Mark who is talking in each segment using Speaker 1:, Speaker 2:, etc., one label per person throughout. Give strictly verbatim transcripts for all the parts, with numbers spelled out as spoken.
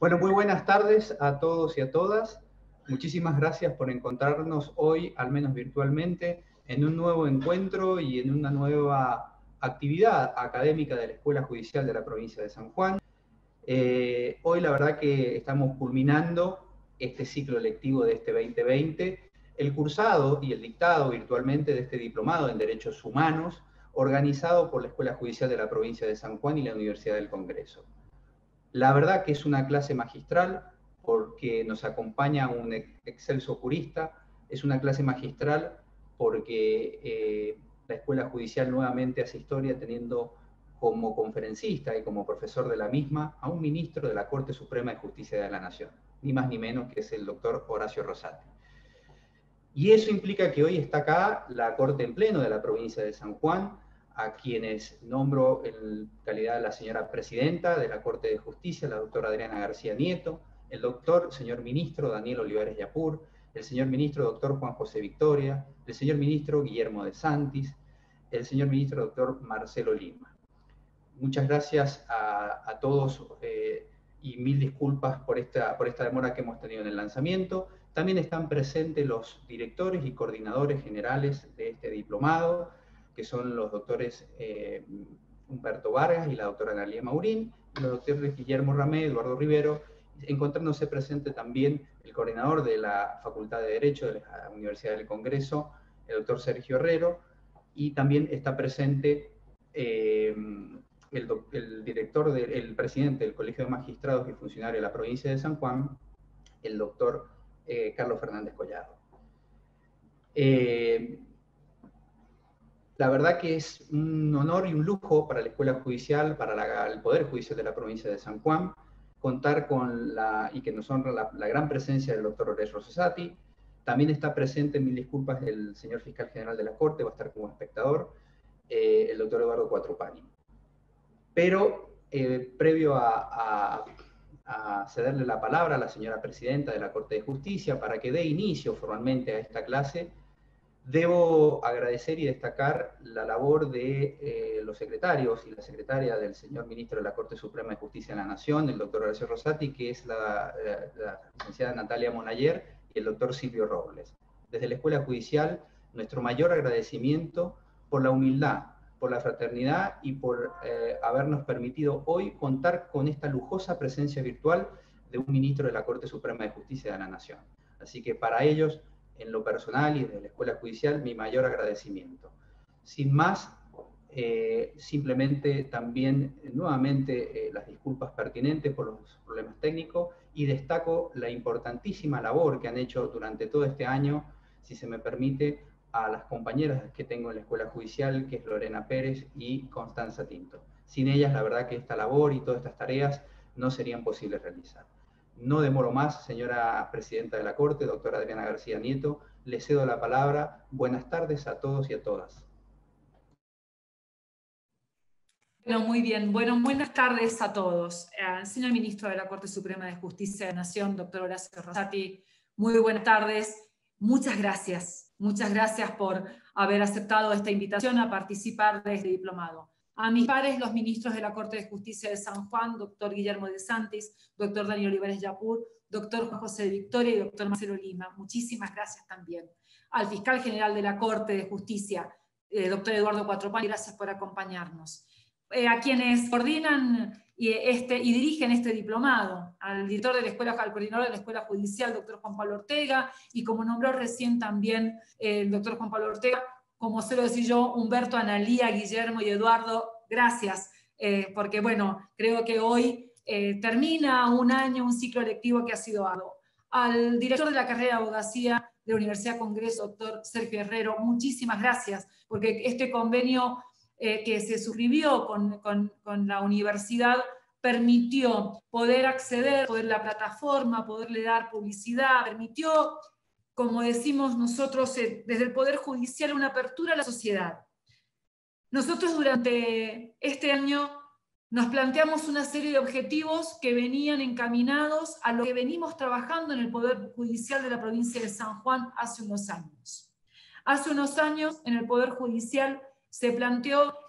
Speaker 1: Bueno, muy buenas tardes a todos y a todas. Muchísimas gracias por encontrarnos hoy, al menos virtualmente, en un nuevo encuentro y en una nueva actividad académica de la Escuela Judicial de la Provincia de San Juan. Eh, hoy la verdad que estamos culminando este ciclo lectivo de este veinte veinte, el cursado y el dictado virtualmente de este diplomado en Derechos Humanos, organizado por la Escuela Judicial de la Provincia de San Juan y la Universidad del Congreso. La verdad que es una clase magistral porque nos acompaña un excelso jurista, es una clase magistral porque eh, la Escuela Judicial nuevamente hace historia teniendo como conferencista y como profesor de la misma a un ministro de la Corte Suprema de Justicia de la Nación, ni más ni menos que es el doctor Horacio Rosati. Y eso implica que hoy está acá la Corte en Pleno de la provincia de San Juan, a quienes nombro en calidad de la señora presidenta de la Corte de Justicia, la doctora Adriana García Nieto, el doctor señor ministro Daniel Olivares Yapur, el señor ministro doctor Juan José Victoria, el señor ministro Guillermo de Santis, el señor ministro doctor Marcelo Lima. Muchas gracias a, a todos eh, y mil disculpas por esta, por esta demora que hemos tenido en el lanzamiento. También están presentes los directores y coordinadores generales de este diplomado, que son los doctores eh, Humberto Vargas y la doctora Analia Maurín, y los doctores Guillermo Ramé, Eduardo Rivero, encontrándose presente también el coordinador de la Facultad de Derecho de la Universidad del Congreso, el doctor Sergio Herrero, y también está presente eh, el, el director, de, el presidente del Colegio de Magistrados y Funcionarios de la provincia de San Juan, el doctor eh, Carlos Fernández Collado. Eh, La verdad que es un honor y un lujo para la Escuela Judicial, para la, el Poder Judicial de la provincia de San Juan, contar con la, y que nos honra la, la gran presencia del doctor Horacio Rosati. También está presente, mil disculpas, el señor fiscal general de la Corte, va a estar como espectador, eh, el doctor Eduardo Cuatropani. Pero eh, previo a, a, a cederle la palabra a la señora presidenta de la Corte de Justicia para que dé inicio formalmente a esta clase, debo agradecer y destacar la labor de eh, los secretarios y la secretaria del señor ministro de la Corte Suprema de Justicia de la Nación, el doctor Horacio Rosati, que es la, la, la licenciada Natalia Monayer, y el doctor Silvio Robles. Desde la Escuela Judicial, nuestro mayor agradecimiento por la humildad, por la fraternidad y por eh, habernos permitido hoy contar con esta lujosa presencia virtual de un ministro de la Corte Suprema de Justicia de la Nación. Así que para ellos, en lo personal y desde la Escuela Judicial, mi mayor agradecimiento. Sin más, eh, simplemente también eh, nuevamente eh, las disculpas pertinentes por los problemas técnicos y destaco la importantísima labor que han hecho durante todo este año, si se me permite, a las compañeras que tengo en la Escuela Judicial, que es Lorena Pérez y Constanza Tinto. Sin ellas, la verdad que esta labor y todas estas tareas no serían posibles realizar. No demoro más, señora presidenta de la Corte, doctora Adriana García Nieto, le cedo la palabra. Buenas tardes a todos y a todas.
Speaker 2: Bueno, muy bien. Bueno, buenas tardes a todos. Eh, señor ministro de la Corte Suprema de Justicia de la Nación, doctor Horacio Rosati, muy buenas tardes. Muchas gracias. Muchas gracias por haber aceptado esta invitación a participar de este diplomado. A mis pares, los ministros de la Corte de Justicia de San Juan, doctor Guillermo de Santis, doctor Daniel Olivares Yapur, doctor Juan José Victoria y doctor Marcelo Lima. Muchísimas gracias también. Al fiscal general de la Corte de Justicia, eh, doctor Eduardo Cuatropani, gracias por acompañarnos. Eh, a quienes coordinan y, este, y dirigen este diplomado, al director de la escuela, al coordinador de la Escuela Judicial, doctor Juan Pablo Ortega, y como nombró recién también eh, el doctor Juan Pablo Ortega, como suelo decir yo, Humberto, Analía, Guillermo y Eduardo, gracias, eh, porque bueno, creo que hoy eh, termina un año, un ciclo lectivo que ha sido arduo. Al director de la carrera de abogacía de la Universidad Congreso, doctor Sergio Herrero, muchísimas gracias, porque este convenio eh, que se suscribió con, con, con la universidad permitió poder acceder, poder la plataforma, poderle dar publicidad, permitió, como decimos nosotros desde el Poder Judicial, una apertura a la sociedad. Nosotros durante este año nos planteamos una serie de objetivos que venían encaminados a lo que venimos trabajando en el Poder Judicial de la provincia de San Juan hace unos años. Hace unos años en el Poder Judicial se planteó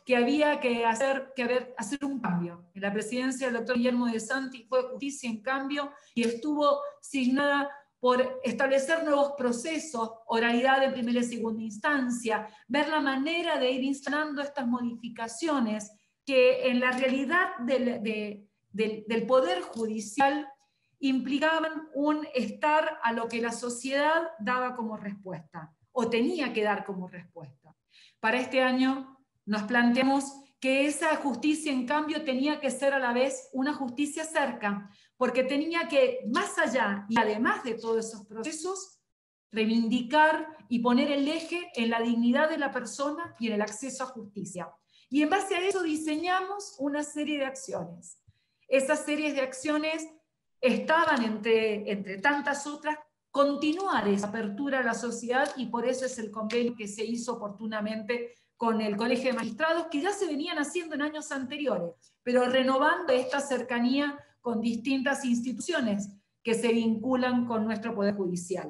Speaker 2: que había que hacer, que haber, hacer un cambio. En la presidencia del doctor Guillermo de Santi fue Justicia en Cambio y estuvo signada por establecer nuevos procesos, oralidad de primera y segunda instancia, ver la manera de ir instalando estas modificaciones que en la realidad del, de, del, del Poder Judicial implicaban un estar a lo que la sociedad daba como respuesta, o tenía que dar como respuesta. Para este año nos planteamos que esa justicia, en cambio, tenía que ser a la vez una justicia cerca, porque tenía que, más allá y además de todos esos procesos, reivindicar y poner el eje en la dignidad de la persona y en el acceso a justicia. Y en base a eso diseñamos una serie de acciones. Esas series de acciones estaban, entre, entre tantas otras, continuar esa apertura a la sociedad, y por eso es el convenio que se hizo oportunamente con el Colegio de Magistrados, que ya se venían haciendo en años anteriores, pero renovando esta cercanía con distintas instituciones que se vinculan con nuestro Poder Judicial.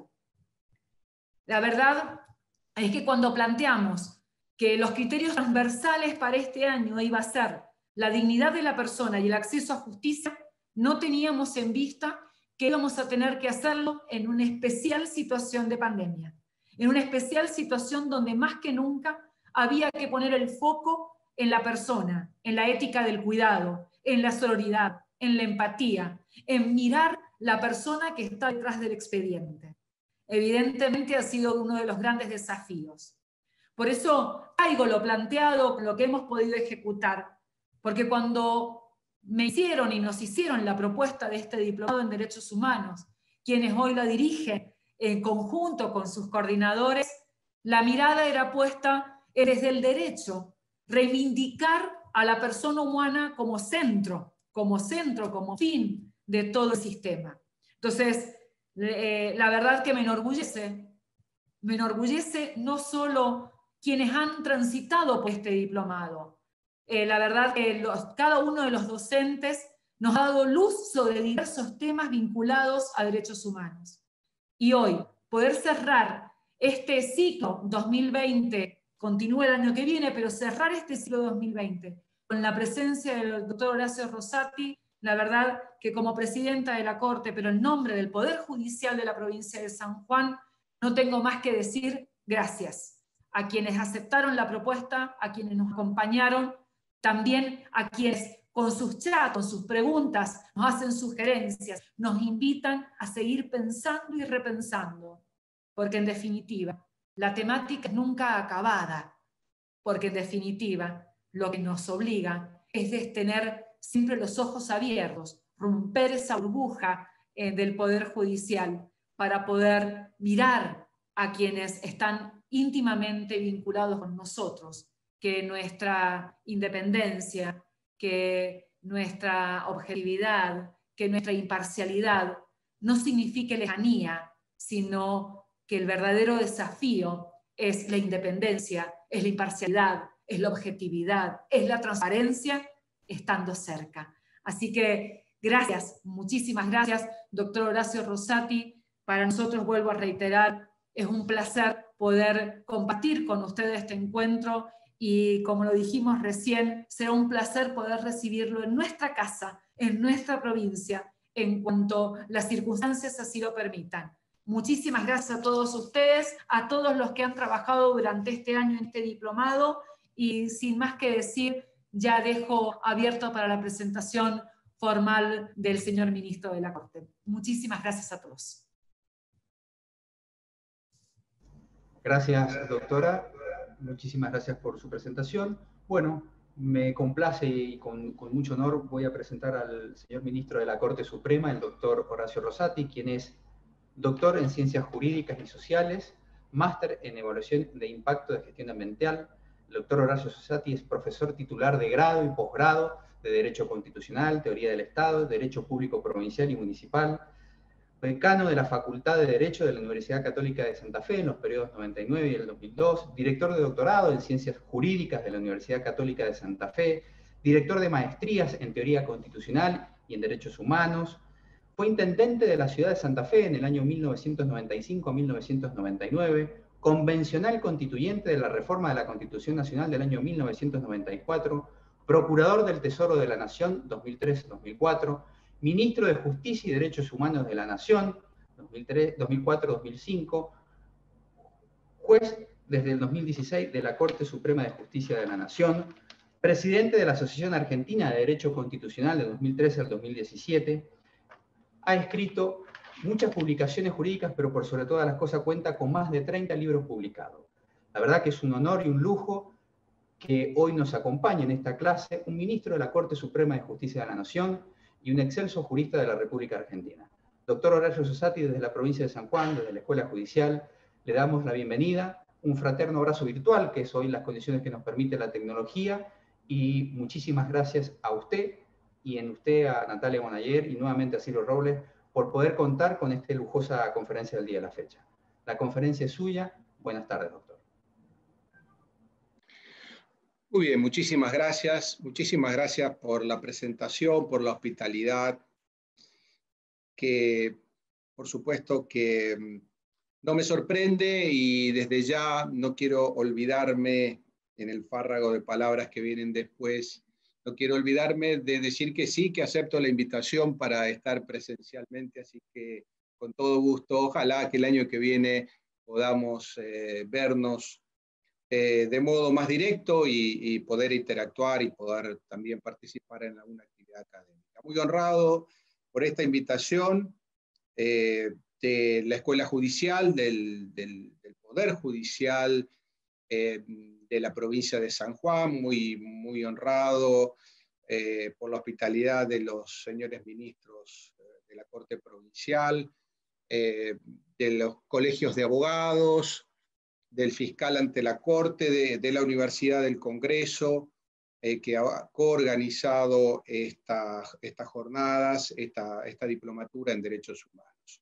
Speaker 2: La verdad es que cuando planteamos que los criterios transversales para este año iba a ser la dignidad de la persona y el acceso a justicia, no teníamos en vista que íbamos a tener que hacerlo en una especial situación de pandemia, en una especial situación donde más que nunca había que poner el foco en la persona, en la ética del cuidado, en la sororidad, en la empatía, en mirar la persona que está detrás del expediente. Evidentemente ha sido uno de los grandes desafíos. Por eso traigo lo planteado, lo que hemos podido ejecutar, porque cuando me hicieron y nos hicieron la propuesta de este diplomado en Derechos Humanos, quienes hoy la dirigen en conjunto con sus coordinadores, la mirada era puesta desde el derecho, reivindicar a la persona humana como centro, como centro, como fin de todo el sistema. Entonces, eh, la verdad que me enorgullece, me enorgullece no solo quienes han transitado por este diplomado. Eh, la verdad que los, cada uno de los docentes nos ha dado luz sobre diversos temas vinculados a derechos humanos. Y hoy, poder cerrar este ciclo dos mil veinte, continúa el año que viene, pero cerrar este ciclo dos mil veinte con la presencia del doctor Horacio Rosati, la verdad que como presidenta de la Corte, pero en nombre del Poder Judicial de la provincia de San Juan, no tengo más que decir gracias a quienes aceptaron la propuesta, a quienes nos acompañaron, también a quienes con sus chats, con sus preguntas, nos hacen sugerencias, nos invitan a seguir pensando y repensando, porque en definitiva, la temática es nunca acabada, porque en definitiva, lo que nos obliga es de tener siempre los ojos abiertos, romper esa burbuja eh, del Poder Judicial para poder mirar a quienes están íntimamente vinculados con nosotros, que nuestra independencia, que nuestra objetividad, que nuestra imparcialidad no signifique lejanía, sino que el verdadero desafío es la independencia, es la imparcialidad, es la objetividad, es la transparencia, estando cerca. Así que gracias, muchísimas gracias, doctor Horacio Rosati. Para nosotros, vuelvo a reiterar, es un placer poder compartir con ustedes este encuentro y, como lo dijimos recién, será un placer poder recibirlo en nuestra casa, en nuestra provincia, en cuanto las circunstancias así lo permitan. Muchísimas gracias a todos ustedes, a todos los que han trabajado durante este año en este diplomado, y sin más que decir, ya dejo abierto para la presentación formal del señor ministro de la Corte. Muchísimas gracias a todos.
Speaker 1: Gracias, doctora. Muchísimas gracias por su presentación. Bueno, me complace y con, con mucho honor voy a presentar al señor ministro de la Corte Suprema, el doctor Horacio Rosati, quien es doctor en Ciencias Jurídicas y Sociales, máster en Evaluación de Impacto de Gestión Ambiental. El doctor Horacio Rosati es profesor titular de grado y posgrado de Derecho Constitucional, Teoría del Estado, Derecho Público Provincial y Municipal, decano de la Facultad de Derecho de la Universidad Católica de Santa Fe en los periodos noventa y nueve y el dos mil dos, director de doctorado en Ciencias Jurídicas de la Universidad Católica de Santa Fe, director de maestrías en Teoría Constitucional y en Derechos Humanos. Fue intendente de la ciudad de Santa Fe en el año mil novecientos noventa y cinco a mil novecientos noventa y nueve, convencional constituyente de la reforma de la Constitución Nacional del año mil novecientos noventa y cuatro, Procurador del Tesoro de la Nación dos mil tres a dos mil cuatro, Ministro de Justicia y Derechos Humanos de la Nación dos mil cuatro a dos mil cinco, juez desde el dos mil dieciséis de la Corte Suprema de Justicia de la Nación, presidente de la Asociación Argentina de Derecho Constitucional de dos mil trece al dos mil diecisiete, ha escrito muchas publicaciones jurídicas, pero por sobre todas las cosas cuenta con más de treinta libros publicados. La verdad que es un honor y un lujo que hoy nos acompañe en esta clase un ministro de la Corte Suprema de Justicia de la Nación y un excelso jurista de la República Argentina. Doctor Horacio Rosati, desde la provincia de San Juan, desde la Escuela Judicial, le damos la bienvenida, un fraterno abrazo virtual, que es hoy las condiciones que nos permite la tecnología, y muchísimas gracias a usted y en usted a Natalia Bonayer y nuevamente a Ciro Robles por poder contar con esta lujosa conferencia del día de la fecha. La conferencia es suya. Buenas tardes, doctor.
Speaker 3: Muy bien, muchísimas gracias. Muchísimas gracias por la presentación, por la hospitalidad, que por supuesto que no me sorprende y desde ya no quiero olvidarme en el fárrago de palabras que vienen después, no quiero olvidarme de decir que sí, que acepto la invitación para estar presencialmente, así que con todo gusto, ojalá que el año que viene podamos eh, vernos eh, de modo más directo y, y poder interactuar y poder también participar en alguna actividad académica. Muy honrado por esta invitación eh, de la Escuela Judicial, del, del, del Poder Judicial, eh, de la provincia de San Juan, muy, muy honrado eh, por la hospitalidad de los señores ministros de la Corte Provincial, eh, de los colegios de abogados, del fiscal ante la Corte, de, de la Universidad del Congreso, eh, que ha coorganizado esta, estas jornadas, esta, esta diplomatura en Derechos Humanos.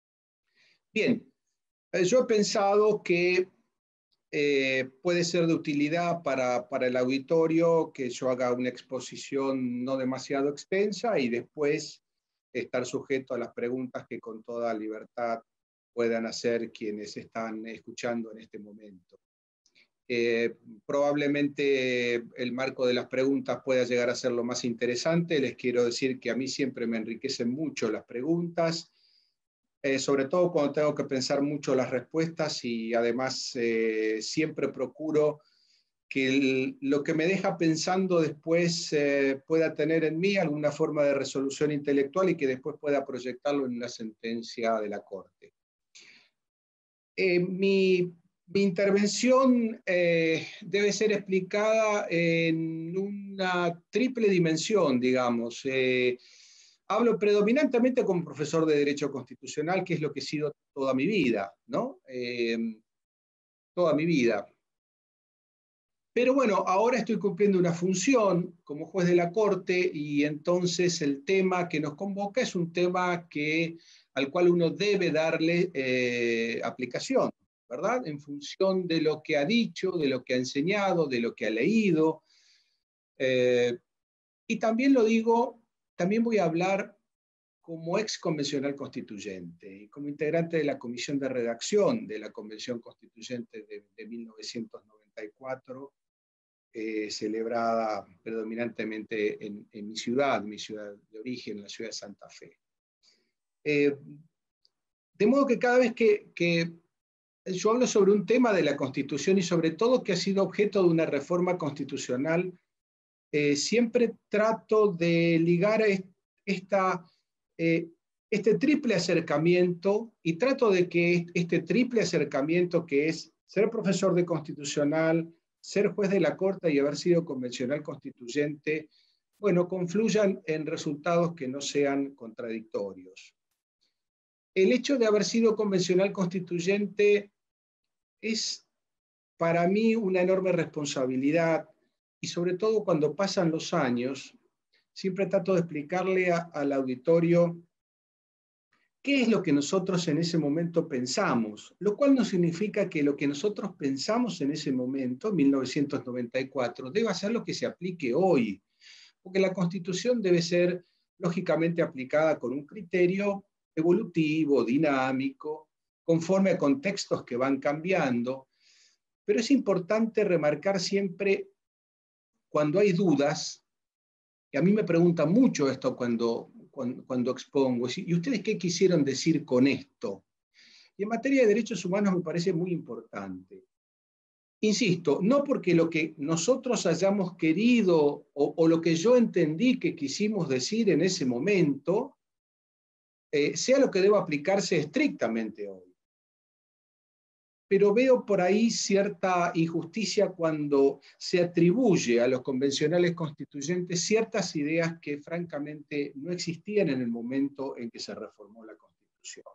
Speaker 3: Bien, eh, yo he pensado que Eh, puede ser de utilidad para, para el auditorio que yo haga una exposición no demasiado extensa y después estar sujeto a las preguntas que con toda libertad puedan hacer quienes están escuchando en este momento. Eh, probablemente el marco de las preguntas pueda llegar a ser lo más interesante. Les quiero decir que a mí siempre me enriquecen mucho las preguntas, Eh, sobre todo cuando tengo que pensar mucho las respuestas y además eh, siempre procuro que el, lo que me deja pensando después eh, pueda tener en mí alguna forma de resolución intelectual y que después pueda proyectarlo en la sentencia de la Corte. Eh, mi, mi intervención eh, debe ser explicada en una triple dimensión, digamos. Eh, Hablo predominantemente como profesor de Derecho Constitucional, que es lo que he sido toda mi vida, ¿no? Eh, toda mi vida. Pero bueno, ahora estoy cumpliendo una función como juez de la Corte y entonces el tema que nos convoca es un tema que, al cual uno debe darle eh, aplicación, ¿verdad? En función de lo que ha dicho, de lo que ha enseñado, de lo que ha leído. Eh, y también lo digo, también voy a hablar como ex convencional constituyente y como integrante de la comisión de redacción de la Convención Constituyente de, de mil novecientos noventa y cuatro, eh, celebrada predominantemente en, en mi ciudad, mi ciudad de origen, la ciudad de Santa Fe. Eh, de modo que cada vez que, que yo hablo sobre un tema de la Constitución y sobre todo que ha sido objeto de una reforma constitucional, eh, siempre trato de ligar esta... Eh, este triple acercamiento y trato de que este triple acercamiento que es ser profesor de constitucional, ser juez de la Corte y haber sido convencional constituyente, bueno, confluyan en resultados que no sean contradictorios. El hecho de haber sido convencional constituyente es para mí una enorme responsabilidad y sobre todo cuando pasan los años, siempre trato de explicarle a, al auditorio qué es lo que nosotros en ese momento pensamos, lo cual no significa que lo que nosotros pensamos en ese momento, mil novecientos noventa y cuatro, deba ser lo que se aplique hoy, porque la Constitución debe ser lógicamente aplicada con un criterio evolutivo, dinámico, conforme a contextos que van cambiando, pero es importante remarcar siempre cuando hay dudas, y a mí me preguntan mucho esto cuando, cuando, cuando expongo, ¿y ustedes qué quisieron decir con esto? Y en materia de derechos humanos me parece muy importante. Insisto, no porque lo que nosotros hayamos querido o, o lo que yo entendí que quisimos decir en ese momento, eh, sea lo que deba aplicarse estrictamente hoy. Pero veo por ahí cierta injusticia cuando se atribuye a los convencionales constituyentes ciertas ideas que francamente no existían en el momento en que se reformó la Constitución.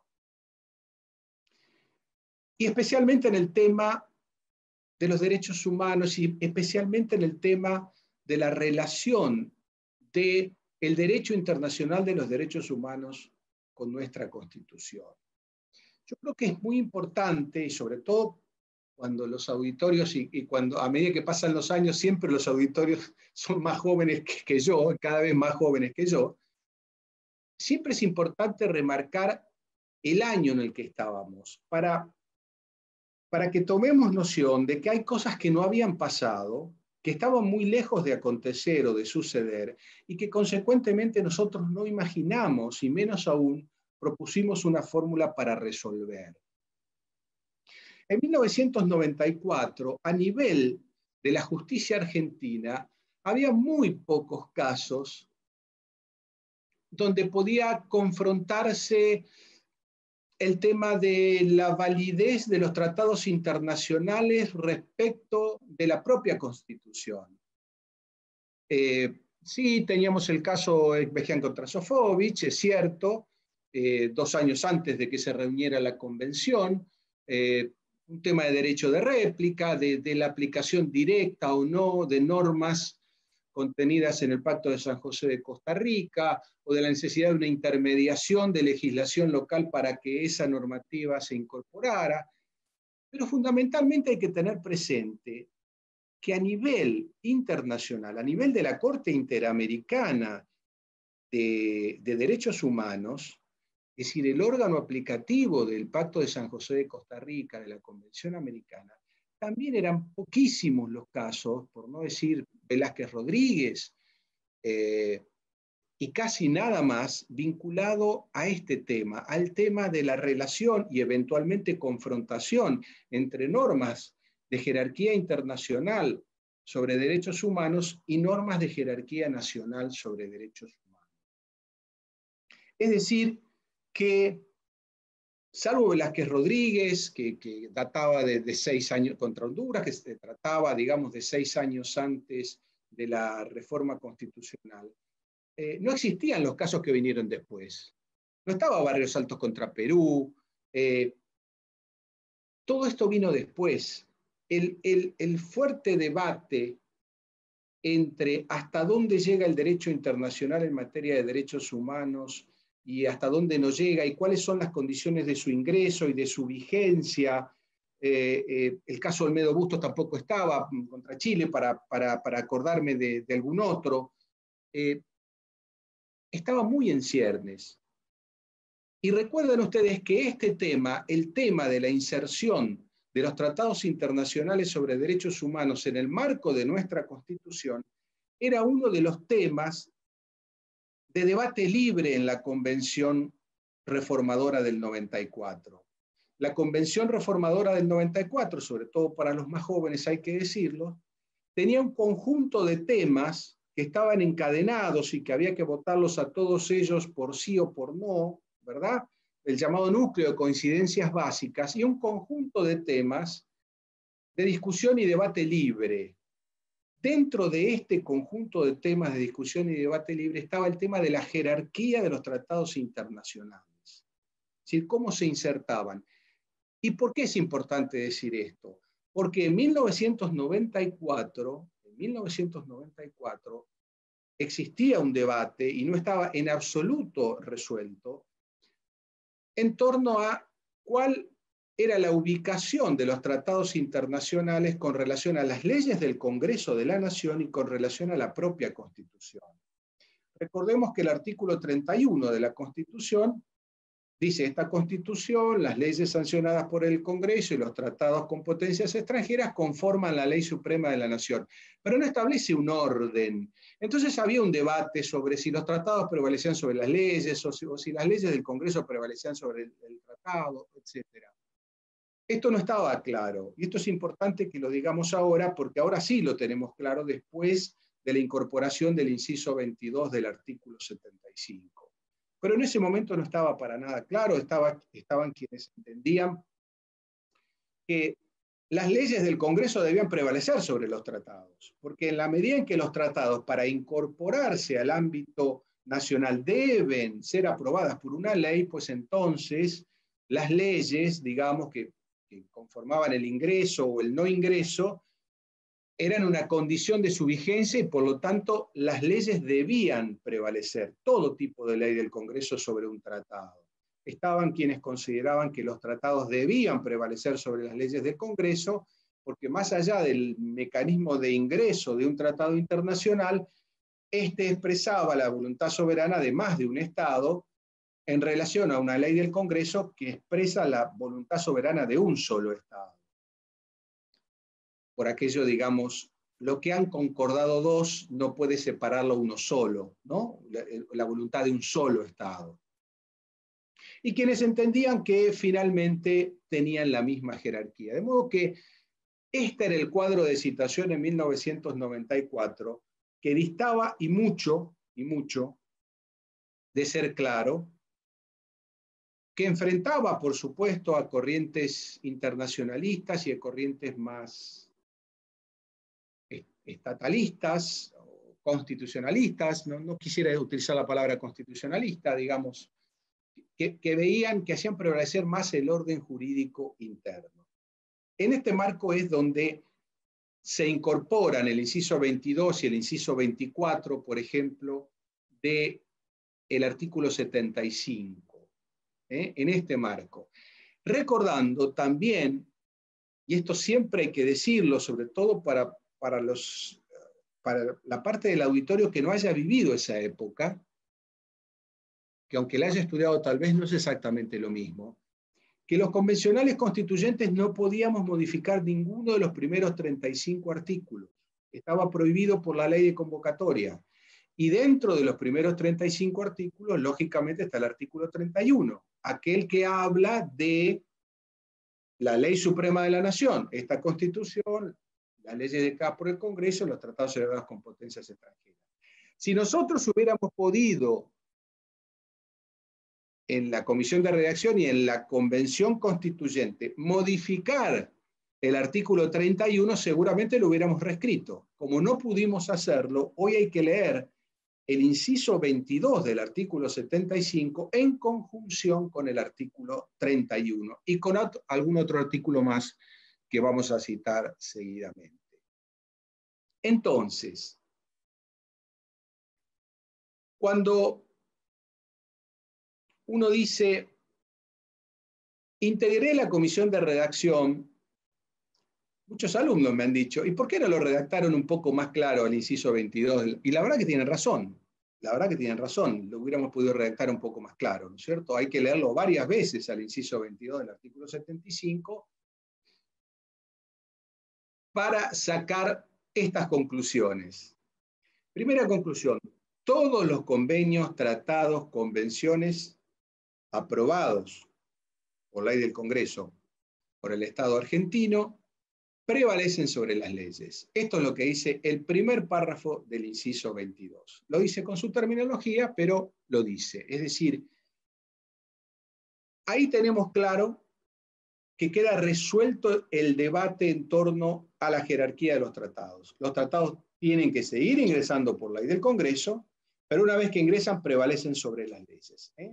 Speaker 3: Y especialmente en el tema de los derechos humanos y especialmente en el tema de la relación del derecho internacional de los derechos humanos con nuestra Constitución. Yo creo que es muy importante, y sobre todo cuando los auditorios, y, y cuando a medida que pasan los años, siempre los auditorios son más jóvenes que, que yo, cada vez más jóvenes que yo, siempre es importante remarcar el año en el que estábamos, para, para que tomemos noción de que hay cosas que no habían pasado, que estaban muy lejos de acontecer o de suceder, y que consecuentemente nosotros no imaginamos, y menos aún, propusimos una fórmula para resolver. En mil novecientos noventa y cuatro, a nivel de la justicia argentina, había muy pocos casos donde podía confrontarse el tema de la validez de los tratados internacionales respecto de la propia Constitución. Eh, sí, teníamos el caso Ekpejian contra Sofovich, es cierto, eh, dos años antes de que se reuniera la convención, eh, un tema de derecho de réplica, de, de la aplicación directa o no de normas contenidas en el Pacto de San José de Costa Rica, o de la necesidad de una intermediación de legislación local para que esa normativa se incorporara. Pero fundamentalmente hay que tener presente que a nivel internacional, a nivel de la Corte Interamericana de, de Derechos Humanos, es decir, el órgano aplicativo del Pacto de San José de Costa Rica, de la Convención Americana, también eran poquísimos los casos, por no decir Velázquez Rodríguez, eh, y casi nada más vinculado a este tema, al tema de la relación y eventualmente confrontación entre normas de jerarquía internacional sobre derechos humanos y normas de jerarquía nacional sobre derechos humanos. Es decir, que salvo Velázquez Rodríguez, que, que databa de, de seis años contra Honduras, que se trataba, digamos, de seis años antes de la reforma constitucional, eh, no existían los casos que vinieron después. No estaba Barrios Altos contra Perú. Eh, todo esto vino después. El, el, el fuerte debate entre hasta dónde llega el derecho internacional en materia de derechos humanos y hasta dónde no llega, y cuáles son las condiciones de su ingreso y de su vigencia. Eh, eh, el caso Olmedo Bustos tampoco estaba contra Chile, para, para, para acordarme de, de algún otro. Eh, estaba muy en ciernes. Y recuerden ustedes que este tema, el tema de la inserción de los tratados internacionales sobre derechos humanos en el marco de nuestra Constitución, era uno de los temas de debate libre en la Convención Reformadora del noventa y cuatro. La Convención Reformadora del noventa y cuatro, sobre todo para los más jóvenes hay que decirlo, tenía un conjunto de temas que estaban encadenados y que había que votarlos a todos ellos por sí o por no, ¿verdad? El llamado núcleo de coincidencias básicas, y un conjunto de temas de discusión y debate libre. Dentro de este conjunto de temas de discusión y debate libre estaba el tema de la jerarquía de los tratados internacionales. Es decir, cómo se insertaban. ¿Y por qué es importante decir esto? Porque en mil novecientos noventa y cuatro, en mil novecientos noventa y cuatro existía un debate, y no estaba en absoluto resuelto, en torno a cuál era la ubicación de los tratados internacionales con relación a las leyes del Congreso de la Nación y con relación a la propia Constitución. Recordemos que el artículo treinta y uno de la Constitución dice esta Constitución, las leyes sancionadas por el Congreso y los tratados con potencias extranjeras conforman la ley suprema de la nación, pero no establece un orden. Entonces había un debate sobre si los tratados prevalecían sobre las leyes o si, o si las leyes del Congreso prevalecían sobre el, el tratado, etcétera. Esto no estaba claro, y esto es importante que lo digamos ahora, porque ahora sí lo tenemos claro después de la incorporación del inciso veintidós del artículo setenta y cinco. Pero en ese momento no estaba para nada claro, estaba, estaban quienes entendían que las leyes del Congreso debían prevalecer sobre los tratados, porque en la medida en que los tratados, para incorporarse al ámbito nacional, deben ser aprobadas por una ley, pues entonces las leyes, digamos, que, que conformaban el ingreso o el no ingreso, eran una condición de su vigencia y por lo tanto las leyes debían prevalecer, todo tipo de ley del Congreso sobre un tratado. Estaban quienes consideraban que los tratados debían prevalecer sobre las leyes del Congreso, porque más allá del mecanismo de ingreso de un tratado internacional, este expresaba la voluntad soberana de más de un Estado en relación a una ley del Congreso que expresa la voluntad soberana de un solo Estado. Por aquello, digamos, lo que han concordado dos no puede separarlo uno solo, ¿no? La, la voluntad de un solo Estado. Y quienes entendían que finalmente tenían la misma jerarquía. De modo que este era el cuadro de situación en mil novecientos noventa y cuatro, que distaba y mucho, y mucho, de ser claro, que enfrentaba, por supuesto, a corrientes internacionalistas y a corrientes más estatalistas, o constitucionalistas, no, no quisiera utilizar la palabra constitucionalista, digamos, que, que veían que hacían prevalecer más el orden jurídico interno. En este marco es donde se incorporan el inciso veintidós y el inciso veinticuatro, por ejemplo, del artículo setenta y cinco, ¿eh? En este marco. Recordando también, y esto siempre hay que decirlo, sobre todo para, para, los, para la parte del auditorio que no haya vivido esa época, que aunque la haya estudiado tal vez no es exactamente lo mismo, que los convencionales constituyentes no podíamos modificar ninguno de los primeros treinta y cinco artículos. Estaba prohibido por la ley de convocatoria. Y dentro de los primeros treinta y cinco artículos, lógicamente está el artículo treinta y uno, aquel que habla de la ley suprema de la nación, esta Constitución, las leyes de cada por el Congreso, los tratados celebrados con potencias extranjeras. Si nosotros hubiéramos podido en la comisión de redacción y en la convención constituyente modificar el artículo treinta y uno, seguramente lo hubiéramos reescrito. Como no pudimos hacerlo, hoy hay que leer el inciso veintidós del artículo setenta y cinco en conjunción con el artículo treinta y uno y con otro, algún otro artículo más que vamos a citar seguidamente. Entonces, cuando uno dice, integré la comisión de redacción, muchos alumnos me han dicho, ¿y por qué no lo redactaron un poco más claro el inciso veintidós? Y la verdad que tienen razón, la verdad que tienen razón, lo hubiéramos podido redactar un poco más claro, ¿no es cierto? Hay que leerlo varias veces al inciso veintidós del artículo setenta y cinco para sacar estas conclusiones. Primera conclusión, todos los convenios, tratados, convenciones aprobados por ley del Congreso por el Estado argentino prevalecen sobre las leyes. Esto es lo que dice el primer párrafo del inciso veintidós. Lo dice con su terminología, pero lo dice. Es decir, ahí tenemos claro que queda resuelto el debate en torno a la jerarquía de los tratados. Los tratados tienen que seguir ingresando por ley del Congreso, pero una vez que ingresan prevalecen sobre las leyes, ¿eh?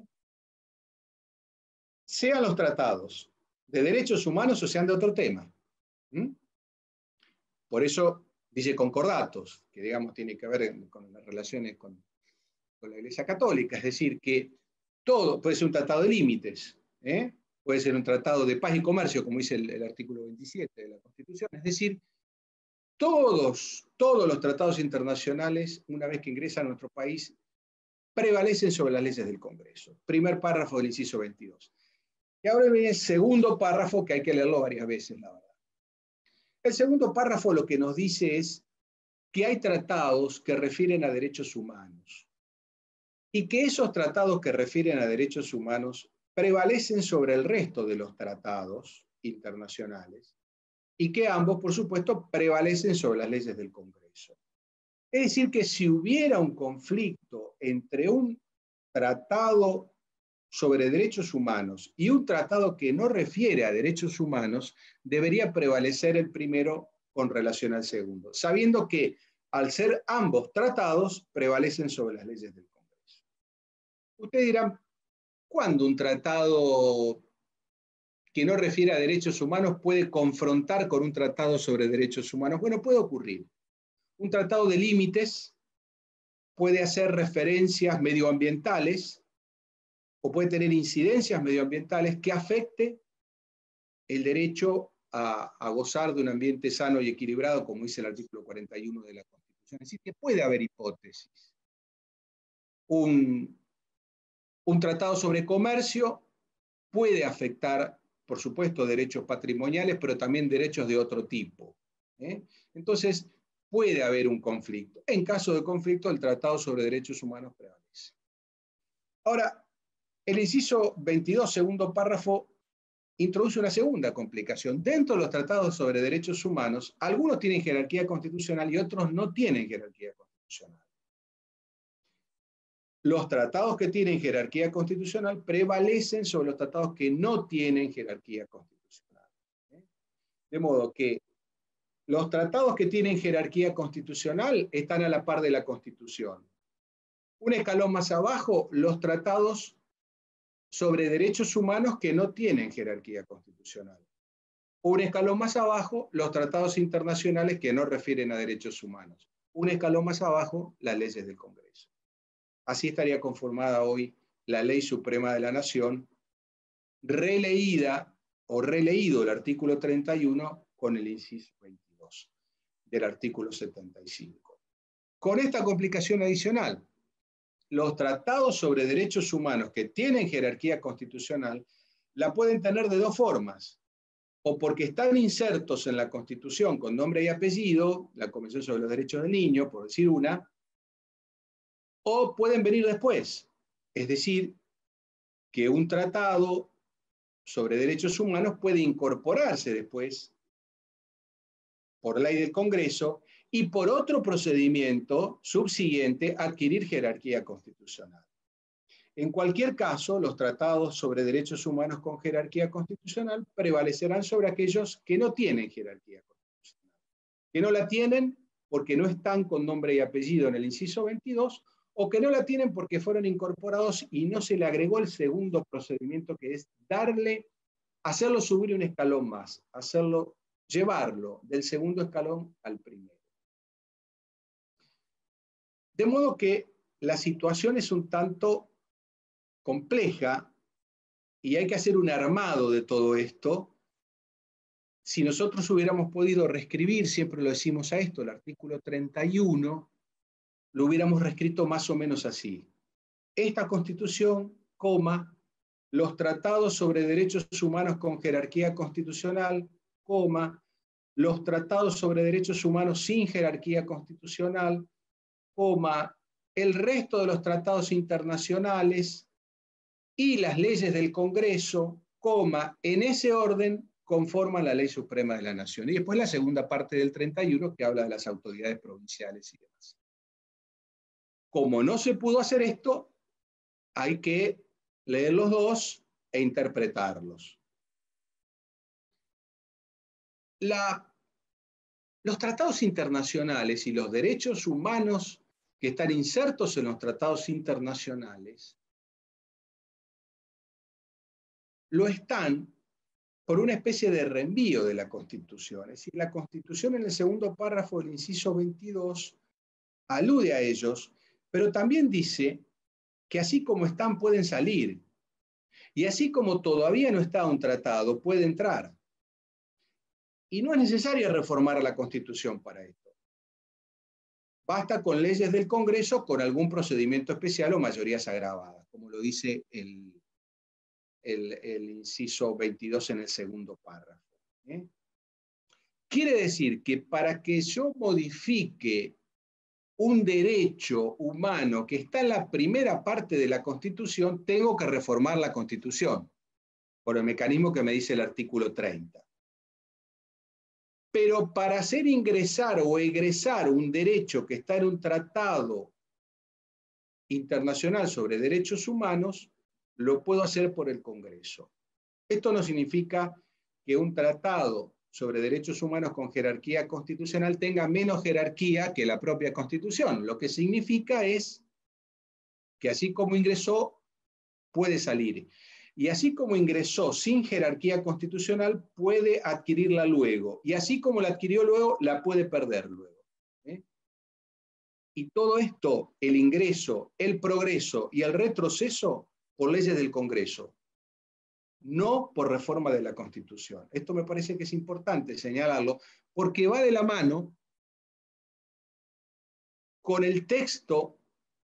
Speaker 3: Sean los tratados de derechos humanos o sean de otro tema. ¿Mm? Por eso dice concordatos, que digamos tiene que ver con las relaciones con, con la Iglesia Católica, es decir, que todo puede ser un tratado de límites, ¿eh? Puede ser un tratado de paz y comercio, como dice el, el artículo veintisiete de la Constitución, es decir, todos, todos los tratados internacionales, una vez que ingresan a nuestro país, prevalecen sobre las leyes del Congreso. Primer párrafo del inciso veintidós. Y ahora viene el segundo párrafo, que hay que leerlo varias veces, la verdad. El segundo párrafo lo que nos dice es que hay tratados que refieren a derechos humanos y que esos tratados que refieren a derechos humanos prevalecen sobre el resto de los tratados internacionales y que ambos, por supuesto, prevalecen sobre las leyes del Congreso. Es decir, que si hubiera un conflicto entre un tratado sobre derechos humanos y un tratado que no refiere a derechos humanos, debería prevalecer el primero con relación al segundo, sabiendo que al ser ambos tratados, prevalecen sobre las leyes del Congreso. Ustedes dirán, ¿cuándo un tratado que no refiere a derechos humanos puede confrontar con un tratado sobre derechos humanos? Bueno, puede ocurrir. Un tratado de límites puede hacer referencias medioambientales o puede tener incidencias medioambientales que afecte el derecho a, a gozar de un ambiente sano y equilibrado, como dice el artículo cuarenta y uno de la Constitución. Es decir, que puede haber hipótesis. Un, un tratado sobre comercio puede afectar, por supuesto, derechos patrimoniales, pero también derechos de otro tipo, ¿eh? Entonces, puede haber un conflicto. En caso de conflicto, el Tratado sobre Derechos Humanos prevalece. Ahora, el inciso veintidós, segundo párrafo, introduce una segunda complicación. Dentro de los tratados sobre derechos humanos, algunos tienen jerarquía constitucional y otros no tienen jerarquía constitucional. Los tratados que tienen jerarquía constitucional prevalecen sobre los tratados que no tienen jerarquía constitucional. De modo que los tratados que tienen jerarquía constitucional están a la par de la Constitución. Un escalón más abajo, los tratados sobre derechos humanos que no tienen jerarquía constitucional. Un escalón más abajo, los tratados internacionales que no refieren a derechos humanos. Un escalón más abajo, las leyes del Congreso. Así estaría conformada hoy la Ley Suprema de la Nación, releída o releído el artículo treinta y uno con el inciso veintidós del artículo setenta y cinco. Con esta complicación adicional, los tratados sobre derechos humanos que tienen jerarquía constitucional la pueden tener de dos formas, o porque están insertos en la Constitución con nombre y apellido, la Convención sobre los Derechos del Niño, por decir una, o pueden venir después, es decir, que un tratado sobre derechos humanos puede incorporarse después por ley del Congreso y por otro procedimiento subsiguiente adquirir jerarquía constitucional. En cualquier caso, los tratados sobre derechos humanos con jerarquía constitucional prevalecerán sobre aquellos que no tienen jerarquía constitucional, que no la tienen porque no están con nombre y apellido en el inciso veintidós, o que no la tienen porque fueron incorporados y no se le agregó el segundo procedimiento, que es darle, hacerlo subir un escalón más, hacerlo, llevarlo del segundo escalón al primero. De modo que la situación es un tanto compleja y hay que hacer un armado de todo esto. Si nosotros hubiéramos podido reescribir, siempre lo decimos a esto, el artículo treinta y uno, lo hubiéramos reescrito más o menos así. Esta Constitución, coma, los tratados sobre derechos humanos con jerarquía constitucional, coma, los tratados sobre derechos humanos sin jerarquía constitucional, coma, el resto de los tratados internacionales y las leyes del Congreso, coma, en ese orden conforman la Ley Suprema de la Nación. Y después la segunda parte del treinta y uno que habla de las autoridades provinciales y demás. Como no se pudo hacer esto, hay que leer los dos e interpretarlos. La, los tratados internacionales y los derechos humanos que están insertos en los tratados internacionales lo están por una especie de reenvío de la Constitución. Es decir, la Constitución en el segundo párrafo del inciso veintidós alude a ellos, pero también dice que así como están pueden salir, y así como todavía no está un tratado, puede entrar. Y no es necesario reformar la Constitución para esto. basta con leyes del Congreso con algún procedimiento especial o mayorías agravadas, como lo dice el, el, el inciso veintidós en el segundo párrafo. ¿eh? Quiere decir que para que yo modifique un derecho humano que está en la primera parte de la Constitución, tengo que reformar la Constitución, por el mecanismo que me dice el artículo treinta. Pero para hacer ingresar o egresar un derecho que está en un tratado internacional sobre derechos humanos, lo puedo hacer por el Congreso. Esto no significa que un tratado sobre derechos humanos con jerarquía constitucional tenga menos jerarquía que la propia Constitución. Lo que significa es que así como ingresó, puede salir. Y así como ingresó sin jerarquía constitucional, puede adquirirla luego. Y así como la adquirió luego, la puede perder luego. ¿eh? Y todo esto, el ingreso, el progreso y el retroceso, por leyes del Congreso, no por reforma de la Constitución. Esto me parece que es importante señalarlo, porque va de la mano con el texto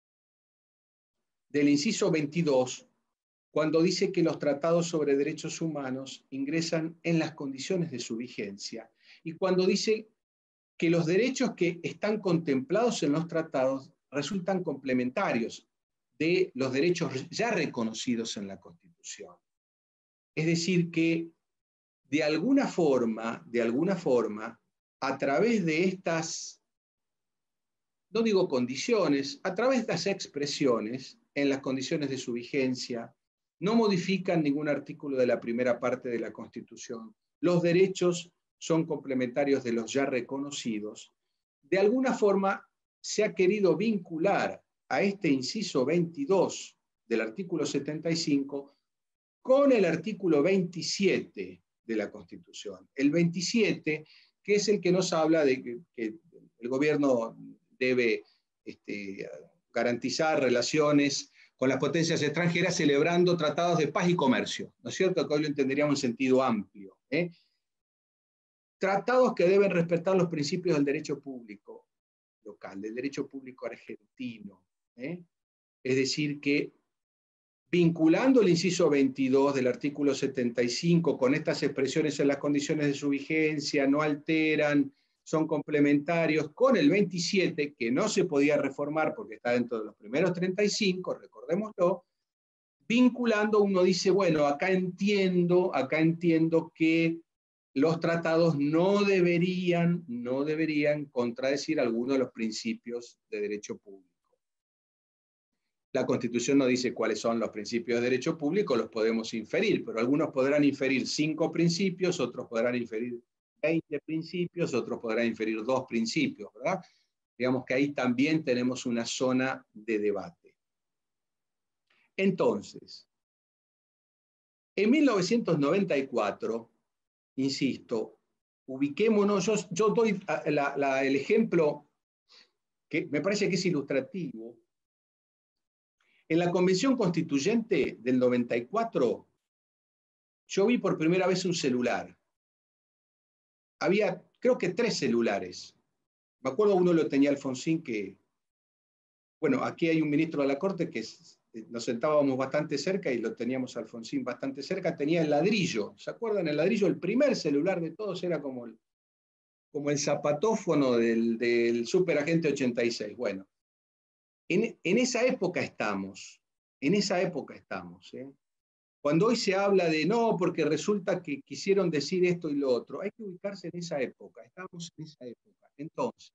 Speaker 3: del inciso veintidós, cuando dice que los tratados sobre derechos humanos ingresan en las condiciones de su vigencia, y cuando dice que los derechos que están contemplados en los tratados resultan complementarios de los derechos ya reconocidos en la Constitución. Es decir, que de alguna forma, de alguna forma, a través de estas, no digo condiciones, a través de estas expresiones, en las condiciones de su vigencia, no modifican ningún artículo de la primera parte de la Constitución. Los derechos son complementarios de los ya reconocidos. De alguna forma se ha querido vincular a este inciso veintidós del artículo setenta y cinco con el artículo veintisiete de la Constitución. El veintisiete, que es el que nos habla de que, que el gobierno debe este, garantizar relaciones con las potencias extranjeras celebrando tratados de paz y comercio, ¿no es cierto? Que hoy lo entenderíamos en sentido amplio. ¿eh? Tratados que deben respetar los principios del derecho público local, del derecho público argentino. ¿eh? Es decir, que vinculando el inciso veintidós del artículo setenta y cinco con estas expresiones en las condiciones de su vigencia, no alteran, son complementarios, con el veintisiete, que no se podía reformar porque está dentro de los primeros treinta y cinco, recordémoslo, vinculando uno dice, bueno, acá entiendo, acá entiendo que los tratados no deberían, no deberían contradecir alguno de los principios de derecho público. La Constitución no dice cuáles son los principios de derecho público, los podemos inferir, pero algunos podrán inferir cinco principios, otros podrán inferir veinte principios, otros podrán inferir dos principios, ¿verdad? Digamos que ahí también tenemos una zona de debate. Entonces, en mil novecientos noventa y cuatro, insisto, ubiquémonos, yo, yo doy la, la, el ejemplo que me parece que es ilustrativo. En la Convención Constituyente del noventa y cuatro, yo vi por primera vez un celular. Había, creo que tres celulares. Me acuerdo uno lo tenía Alfonsín, que, bueno, aquí hay un ministro de la Corte que nos sentábamos bastante cerca y lo teníamos a Alfonsín bastante cerca, tenía el ladrillo. ¿Se acuerdan? El ladrillo, el primer celular de todos era como el, como el zapatófono del, del Superagente ochenta y seis. Bueno, en, en esa época estamos, en esa época estamos, ¿eh? Cuando hoy se habla de no, porque resulta que quisieron decir esto y lo otro, hay que ubicarse en esa época, estamos en esa época. Entonces,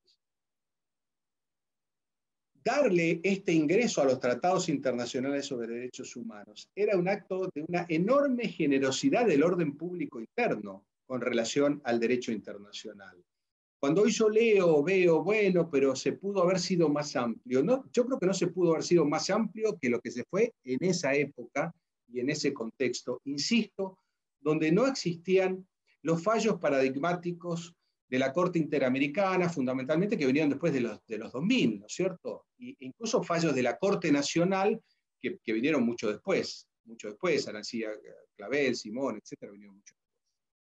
Speaker 3: darle este ingreso a los tratados internacionales sobre derechos humanos era un acto de una enorme generosidad del orden público interno con relación al derecho internacional. Cuando hoy yo leo, veo, bueno, pero se pudo haber sido más amplio. No, yo creo que no se pudo haber sido más amplio que lo que se fue en esa época y en ese contexto, insisto, donde no existían los fallos paradigmáticos de la Corte Interamericana, fundamentalmente, que vinieron después de los, de los dos mil, ¿no es cierto? E incluso fallos de la Corte Nacional, que, que vinieron mucho después, mucho después, Arancía Clavel, Simón, etcétera, vinieron mucho después.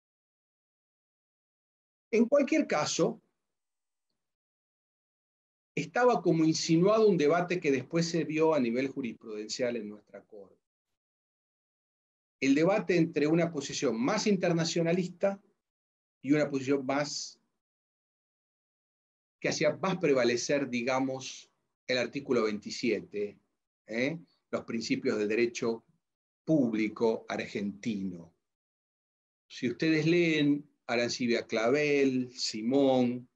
Speaker 3: En cualquier caso, estaba como insinuado un debate que después se vio a nivel jurisprudencial en nuestra Corte. El debate entre una posición más internacionalista y una posición más que hacía más prevalecer, digamos, el artículo veintisiete, ¿eh? Los principios del derecho público argentino. Si ustedes leen Arancibia Clavel, Simón,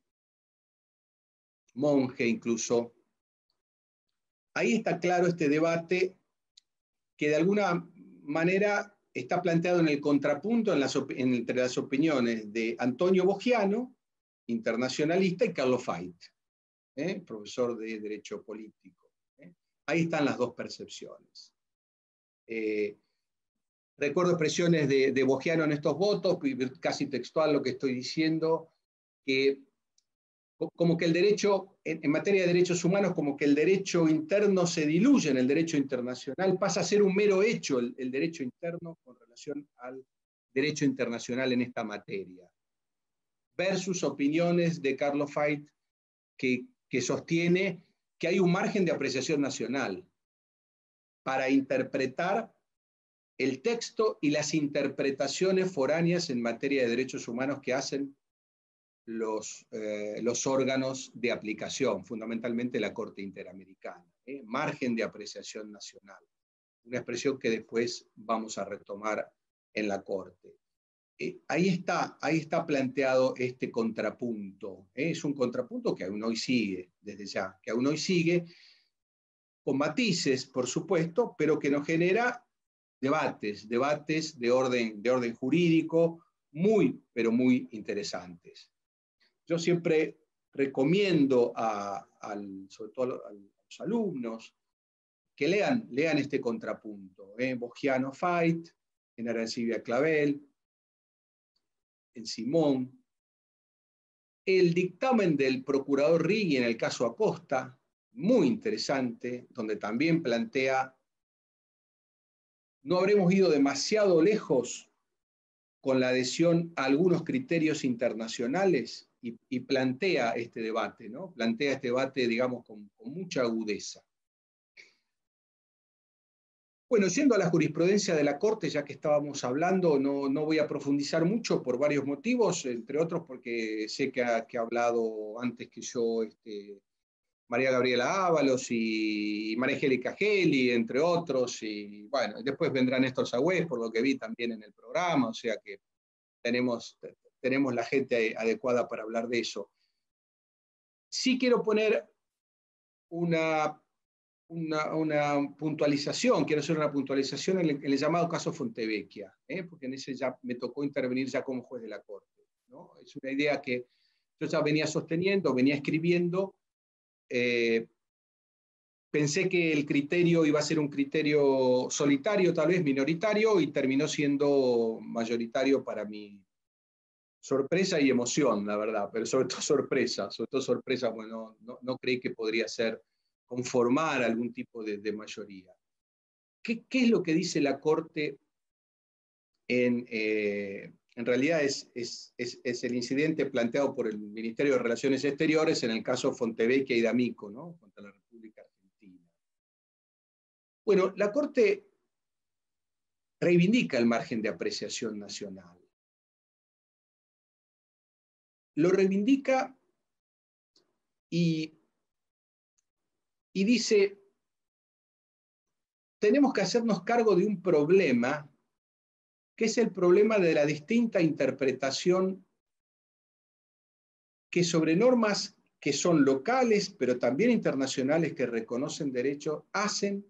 Speaker 3: Monge incluso, ahí está claro este debate que de alguna manera está planteado en el contrapunto en las, en, entre las opiniones de Antonio Bogiano, internacionalista, y Carlo Fait, ¿eh? profesor de Derecho Político. ¿eh? Ahí están las dos percepciones. Eh, recuerdo expresiones de, de Bogiano en estos votos, casi textual lo que estoy diciendo, que como que el derecho, en, en materia de derechos humanos, como que el derecho interno se diluye en el derecho internacional, pasa a ser un mero hecho el, el derecho interno con relación al derecho internacional en esta materia. Versus opiniones de Carlo Fait que, que sostiene que hay un margen de apreciación nacional para interpretar el texto y las interpretaciones foráneas en materia de derechos humanos que hacen los, eh, los órganos de aplicación, fundamentalmente la Corte Interamericana. ¿eh? Margen de apreciación nacional, una expresión que después vamos a retomar en la Corte. Eh, ahí, está, ahí está planteado este contrapunto. ¿eh? Es un contrapunto que aún hoy sigue, desde ya, que aún hoy sigue, con matices, por supuesto, pero que nos genera debates, debates de orden, de orden jurídico muy, pero muy interesantes. Yo siempre recomiendo, a, al, sobre todo a los alumnos, que lean, lean este contrapunto. ¿eh? Bogiano Fait, en Arancibia Clavel, en Simón. El dictamen del procurador Righi en el caso Acosta, muy interesante, donde también plantea, no habremos ido demasiado lejos con la adhesión a algunos criterios internacionales, y, y plantea este debate, ¿no? Plantea este debate, digamos, con, con mucha agudeza. Bueno, yendo a la jurisprudencia de la Corte, ya que estábamos hablando, no, no voy a profundizar mucho por varios motivos, entre otros porque sé que ha, que ha hablado antes que yo este, María Gabriela Ábalos y María Angélica Geli, entre otros, y bueno, después vendrá Néstor Sagüez, por lo que vi también en el programa, o sea que tenemos, tenemos la gente adecuada para hablar de eso. Sí quiero poner una, una, una puntualización, quiero hacer una puntualización en el, en el llamado caso Fontevecchia, ¿eh? porque en ese ya me tocó intervenir ya como juez de la Corte, ¿no? Es una idea que yo ya venía sosteniendo, venía escribiendo. Eh, pensé que el criterio iba a ser un criterio solitario, tal vez minoritario, y terminó siendo mayoritario para mi sorpresa y emoción, la verdad, pero sobre todo sorpresa, sobre todo sorpresa, bueno, no, no creí que podría ser conformar algún tipo de, de mayoría. ¿Qué, ¿Qué es lo que dice la Corte? En, eh, en realidad es, es, es, es el incidente planteado por el Ministerio de Relaciones Exteriores en el caso Fontevecchia y D'Amico, ¿no? Contra la República Argentina. Bueno, la Corte reivindica el margen de apreciación nacional. Lo reivindica y, y dice, tenemos que hacernos cargo de un problema, que es el problema de la distinta interpretación que sobre normas que son locales, pero también internacionales que reconocen derechos, hacen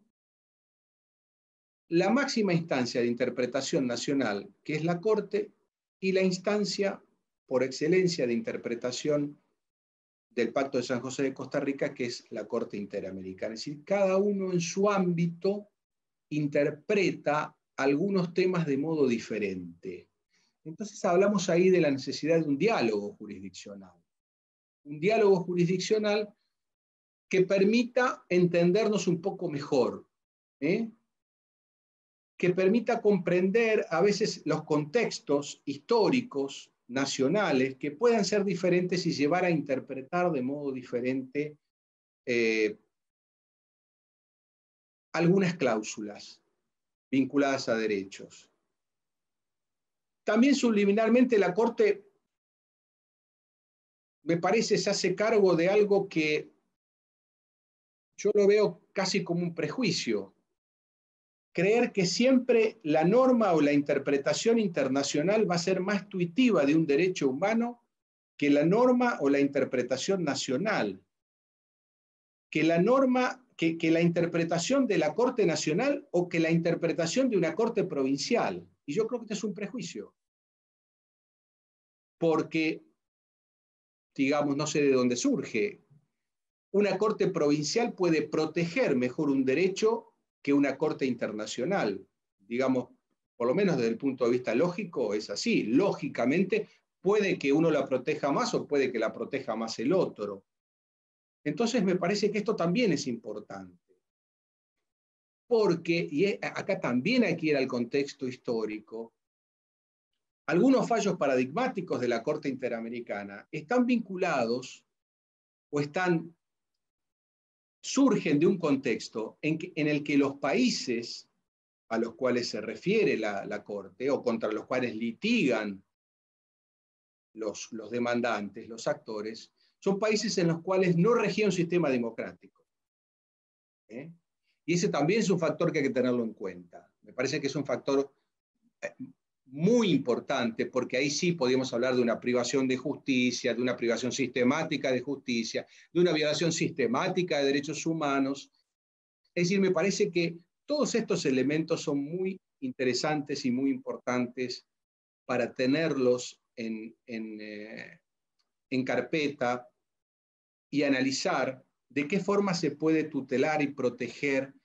Speaker 3: la máxima instancia de interpretación nacional, que es la Corte, y la instancia por excelencia de interpretación del Pacto de San José de Costa Rica, que es la Corte Interamericana. Es decir, cada uno en su ámbito interpreta algunos temas de modo diferente. Entonces hablamos ahí de la necesidad de un diálogo jurisdiccional. Un diálogo jurisdiccional que permita entendernos un poco mejor, ¿eh? que permita comprender a veces los contextos históricos nacionales que puedan ser diferentes y llevar a interpretar de modo diferente eh, algunas cláusulas vinculadas a derechos. También subliminalmente la Corte, me parece, se hace cargo de algo que yo lo veo casi como un prejuicio. Creer que siempre la norma o la interpretación internacional va a ser más tuitiva de un derecho humano que la norma o la interpretación nacional. Que la norma, que, que la interpretación de la Corte Nacional o que la interpretación de una Corte Provincial. Y yo creo que este es un prejuicio. Porque, digamos, no sé de dónde surge, una Corte Provincial puede proteger mejor un derecho que una Corte Internacional. Digamos, por lo menos desde el punto de vista lógico es así. Lógicamente, puede que uno la proteja más o puede que la proteja más el otro. Entonces, me parece que esto también es importante. Porque, y acá también hay que ir al contexto histórico, algunos fallos paradigmáticos de la Corte Interamericana están vinculados o están, surgen de un contexto en, que, en el que los países a los cuales se refiere la, la Corte o contra los cuales litigan los, los demandantes, los actores, son países en los cuales no regía un sistema democrático. ¿Eh? Y ese también es un factor que hay que tenerlo en cuenta. Me parece que es un factor muy importante, porque ahí sí podríamos hablar de una privación de justicia, de una privación sistemática de justicia, de una violación sistemática de derechos humanos. Es decir, me parece que todos estos elementos son muy interesantes y muy importantes para tenerlos en, en, eh, en carpeta y analizar de qué forma se puede tutelar y proteger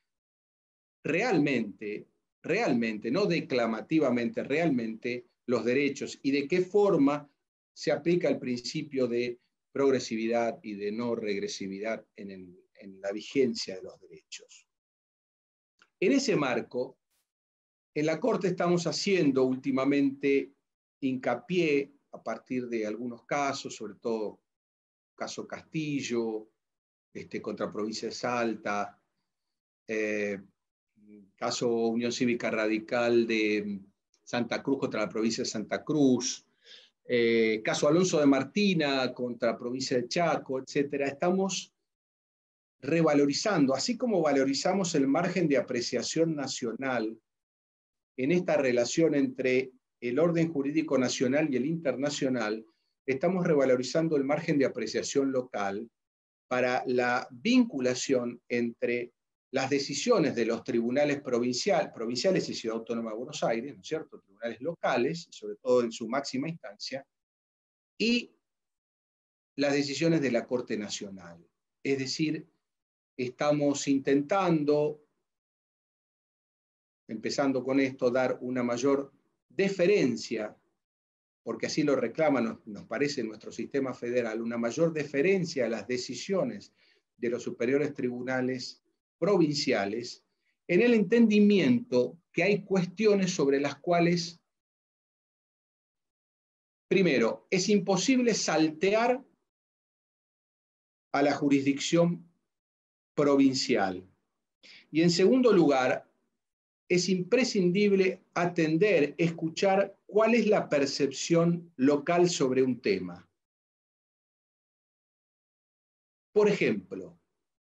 Speaker 3: realmente, realmente, no declamativamente, realmente los derechos y de qué forma se aplica el principio de progresividad y de no regresividad en, el, en la vigencia de los derechos. En ese marco, en la Corte estamos haciendo últimamente hincapié a partir de algunos casos, sobre todo caso Castillo, este, contra Provincia de Salta, eh, caso Unión Cívica Radical de Santa Cruz contra la provincia de Santa Cruz, eh, caso Alonso de Martina contra la provincia de Chaco, etcétera. Estamos revalorizando, así como valorizamos el margen de apreciación nacional en esta relación entre el orden jurídico nacional y el internacional, estamos revalorizando el margen de apreciación local para la vinculación entre las decisiones de los tribunales provincial, provinciales y Ciudad Autónoma de Buenos Aires, ¿no es cierto?, tribunales locales, sobre todo en su máxima instancia, y las decisiones de la Corte Nacional. Es decir, estamos intentando, empezando con esto, dar una mayor deferencia, porque así lo reclama, nos, nos parece nuestro sistema federal, una mayor deferencia a las decisiones de los superiores tribunales provinciales, en el entendimiento que hay cuestiones sobre las cuales, primero, es imposible saltear a la jurisdicción provincial. Y en segundo lugar, es imprescindible atender, escuchar cuál es la percepción local sobre un tema. Por ejemplo,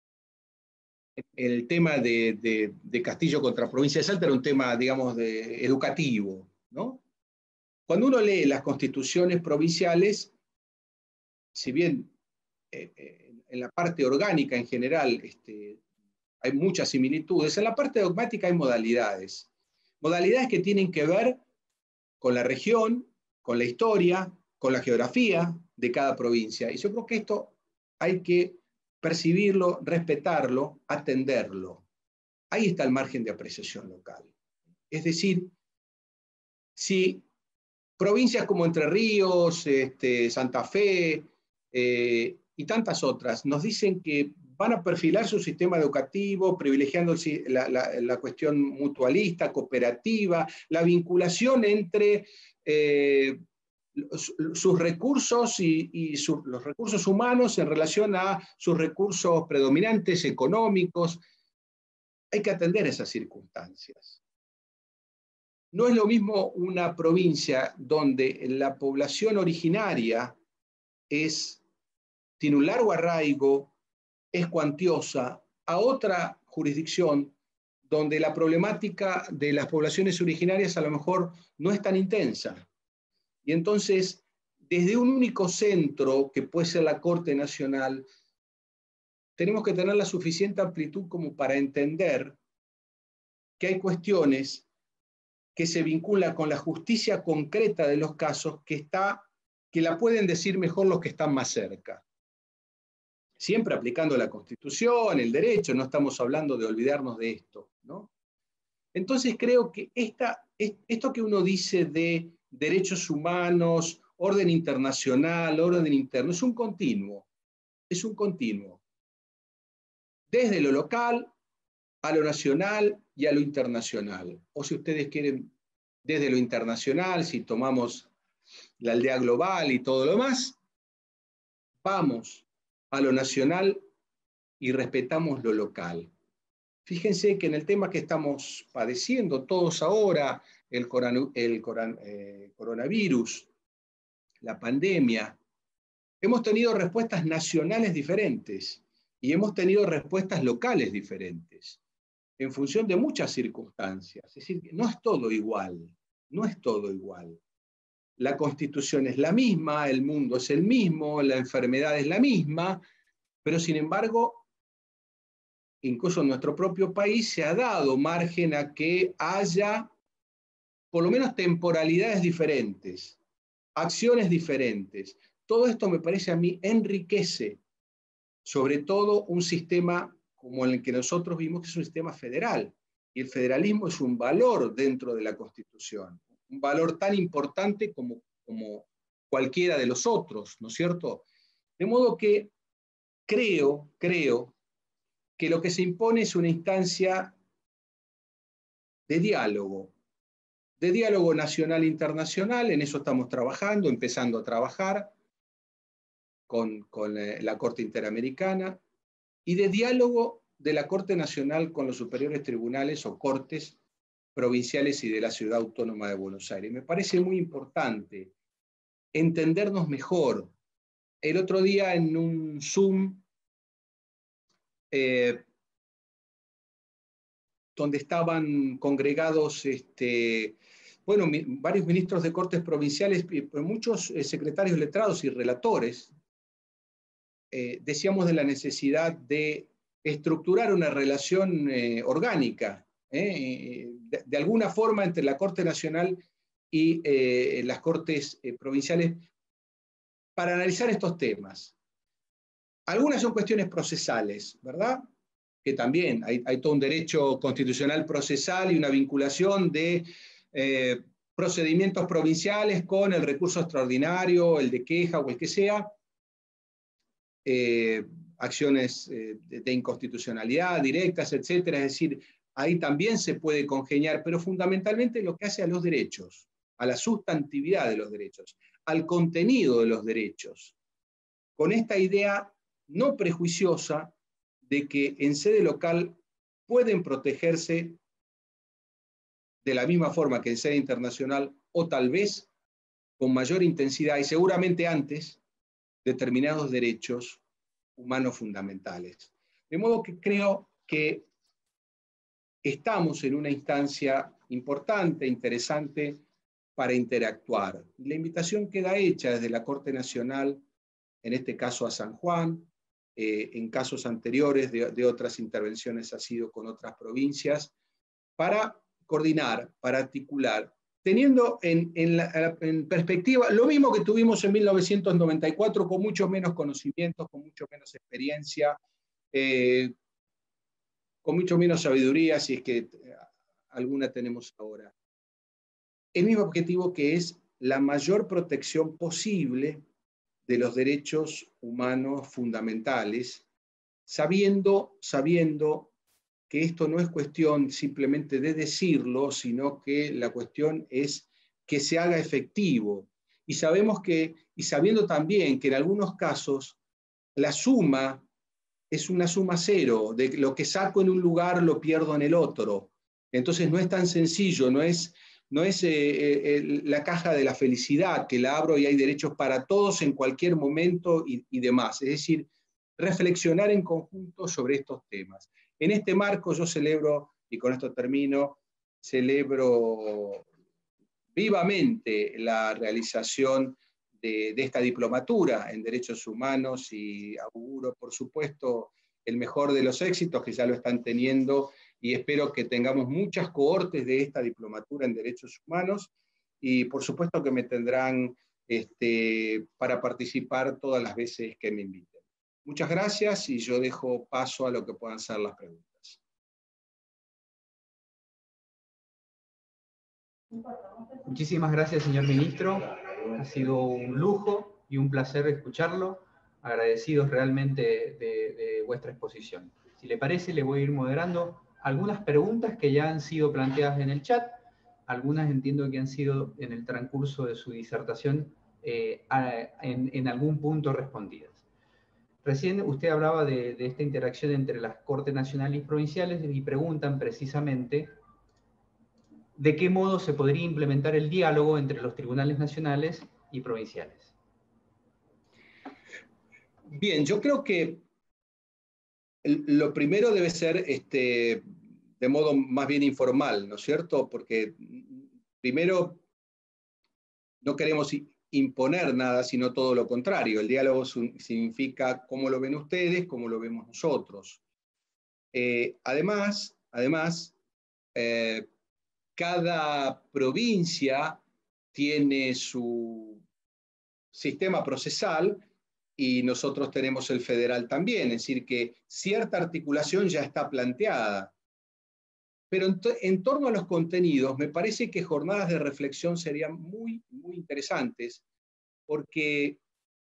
Speaker 3: el tema de, de, de Castillo contra Provincia de Salta era un tema, digamos, de, educativo, ¿no? Cuando uno lee las constituciones provinciales, si bien eh, eh, en la parte orgánica en general este, hay muchas similitudes, en la parte dogmática hay modalidades. Modalidades que tienen que ver con la región, con la historia, con la geografía de cada provincia. Y yo creo que esto hay que percibirlo, respetarlo, atenderlo. Ahí está el margen de apreciación local. Es decir, si provincias como Entre Ríos, este, Santa Fe eh, y tantas otras nos dicen que van a perfilar su sistema educativo privilegiando la, la, la cuestión mutualista, cooperativa, la vinculación entre eh, los, sus recursos y, y su, los recursos humanos en relación a sus recursos predominantes económicos. Hay que atender esas circunstancias. No es lo mismo una provincia donde la población originaria es, tiene un largo arraigo, es cuantiosa, a otra jurisdicción donde la problemática de las poblaciones originarias a lo mejor no es tan intensa. Y entonces, desde un único centro, que puede ser la Corte Nacional, tenemos que tener la suficiente amplitud como para entender que hay cuestiones que se vinculan con la justicia concreta de los casos que, está, que la pueden decir mejor los que están más cerca. Siempre aplicando la Constitución, el derecho, no estamos hablando de olvidarnos de esto, ¿no? Entonces creo que esta, esto que uno dice de derechos humanos, orden internacional, orden interno, es un continuo, es un continuo. Desde lo local a lo nacional y a lo internacional. O si ustedes quieren, desde lo internacional, si tomamos la aldea global y todo lo demás, vamos a lo nacional y respetamos lo local. Fíjense que en el tema que estamos padeciendo todos ahora, el, coron el coron eh, coronavirus, la pandemia, hemos tenido respuestas nacionales diferentes y hemos tenido respuestas locales diferentes, en función de muchas circunstancias. Es decir, no es todo igual, no es todo igual. La Constitución es la misma, el mundo es el mismo, la enfermedad es la misma, pero sin embargo, incluso en nuestro propio país se ha dado margen a que haya, por lo menos, temporalidades diferentes, acciones diferentes. Todo esto me parece a mí enriquece, sobre todo un sistema como el que nosotros vimos, que es un sistema federal. Y el federalismo es un valor dentro de la Constitución, un valor tan importante como, como cualquiera de los otros, ¿no es cierto? De modo que creo, creo que lo que se impone es una instancia de diálogo, de diálogo nacional e internacional. En eso estamos trabajando, empezando a trabajar con, con la Corte Interamericana, y de diálogo de la Corte Nacional con los superiores tribunales o cortes provinciales y de la Ciudad Autónoma de Buenos Aires. Me parece muy importante entendernos mejor. El otro día en un Zoom, eh, donde estaban congregados este, bueno, mi, varios ministros de cortes provinciales, muchos eh, secretarios letrados y relatores, eh, decíamos de la necesidad de estructurar una relación eh, orgánica, eh, de, de alguna forma entre la Corte Nacional y eh, las Cortes eh, provinciales para analizar estos temas. Algunas son cuestiones procesales, ¿verdad? Que también hay, hay todo un derecho constitucional procesal y una vinculación de eh, procedimientos provinciales con el recurso extraordinario, el de queja o el que sea, eh, acciones eh, de, de inconstitucionalidad directas, etcétera. Es decir, ahí también se puede congeniar, pero fundamentalmente lo que hace a los derechos, a la sustantividad de los derechos, al contenido de los derechos, con esta idea no prejuiciosa de que en sede local pueden protegerse de la misma forma que en sede internacional, o tal vez con mayor intensidad y seguramente antes, determinados derechos humanos fundamentales. De modo que creo que estamos en una instancia importante, interesante, para interactuar. La invitación queda hecha desde la Corte Nacional, en este caso a San Juan, eh, en casos anteriores de, de otras intervenciones ha sido con otras provincias, para coordinar, para articular, teniendo en, en, la, en perspectiva lo mismo que tuvimos en mil novecientos noventa y cuatro, con mucho menos conocimientos, con mucho menos experiencia, eh, con mucho menos sabiduría, si es que eh, alguna tenemos ahora. El mismo objetivo, que es la mayor protección posible de los derechos humanos fundamentales, sabiendo, sabiendo que esto no es cuestión simplemente de decirlo, sino que la cuestión es que se haga efectivo, y, sabemos que, y sabiendo también que en algunos casos la suma es una suma cero, de lo que saco en un lugar lo pierdo en el otro. Entonces no es tan sencillo, no es, no es eh, eh, la caja de la felicidad que la abro y hay derechos para todos en cualquier momento y, y demás. Es decir, reflexionar en conjunto sobre estos temas. En este marco yo celebro, y con esto termino, celebro vivamente la realización de, de esta diplomatura en Derechos Humanos y auguro, por supuesto, el mejor de los éxitos que ya lo están teniendo y espero que tengamos muchas cohortes de esta diplomatura en Derechos Humanos y por supuesto que me tendrán este, para participar todas las veces que me inviten. Muchas gracias y yo dejo paso a lo que puedan ser las preguntas.
Speaker 1: Muchísimas gracias, señor ministro. Ha sido un lujo y un placer escucharlo. Agradecidos realmente de, de vuestra exposición. Si le parece, le voy a ir moderando algunas preguntas que ya han sido planteadas en el chat. Algunas entiendo que han sido en el transcurso de su disertación eh, en, en algún punto respondidas. Recién usted hablaba de, de esta interacción entre las Cortes Nacionales y Provinciales y preguntan precisamente ¿de qué modo se podría implementar el diálogo entre los tribunales nacionales y provinciales?
Speaker 3: Bien, yo creo que lo primero debe ser este, de modo más bien informal, ¿no es cierto? Porque primero no queremos imponer nada, sino todo lo contrario. El diálogo significa cómo lo ven ustedes, cómo lo vemos nosotros. Eh, además, además eh, cada provincia tiene su sistema procesal y nosotros tenemos el federal también, es decir, que cierta articulación ya está planteada. Pero en, en torno a los contenidos, me parece que jornadas de reflexión serían muy, muy interesantes, porque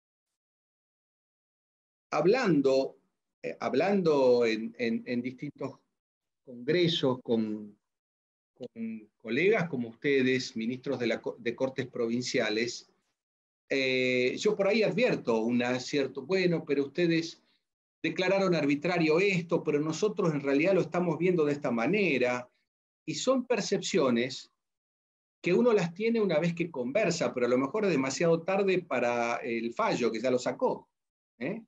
Speaker 3: hablando, eh, hablando en, en, en distintos congresos con, con colegas como ustedes, ministros de, la, de cortes provinciales, eh, yo por ahí advierto una cierto, bueno, pero ustedes declararon arbitrario esto, pero nosotros en realidad lo estamos viendo de esta manera, y son percepciones que uno las tiene una vez que conversa, pero a lo mejor es demasiado tarde para el fallo, que ya lo sacó. ¿eh?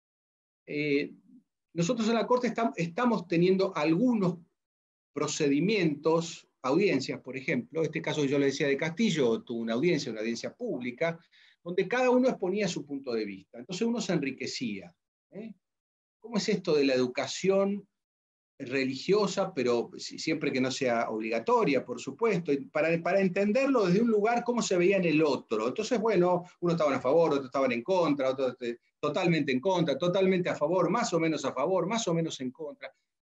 Speaker 3: Eh, nosotros en la Corte estamos, estamos teniendo algunos procedimientos, audiencias, por ejemplo, este caso que yo le decía de Castillo, tuvo una audiencia, una audiencia pública, donde cada uno exponía su punto de vista. Entonces uno se enriquecía. ¿eh? ¿Cómo es esto de la educación religiosa, pero siempre que no sea obligatoria, por supuesto, para, para entenderlo desde un lugar cómo se veía en el otro? Entonces, bueno, unos estaban a favor, otros estaban en contra, otros totalmente en contra, totalmente a favor, más o menos a favor, más o menos en contra.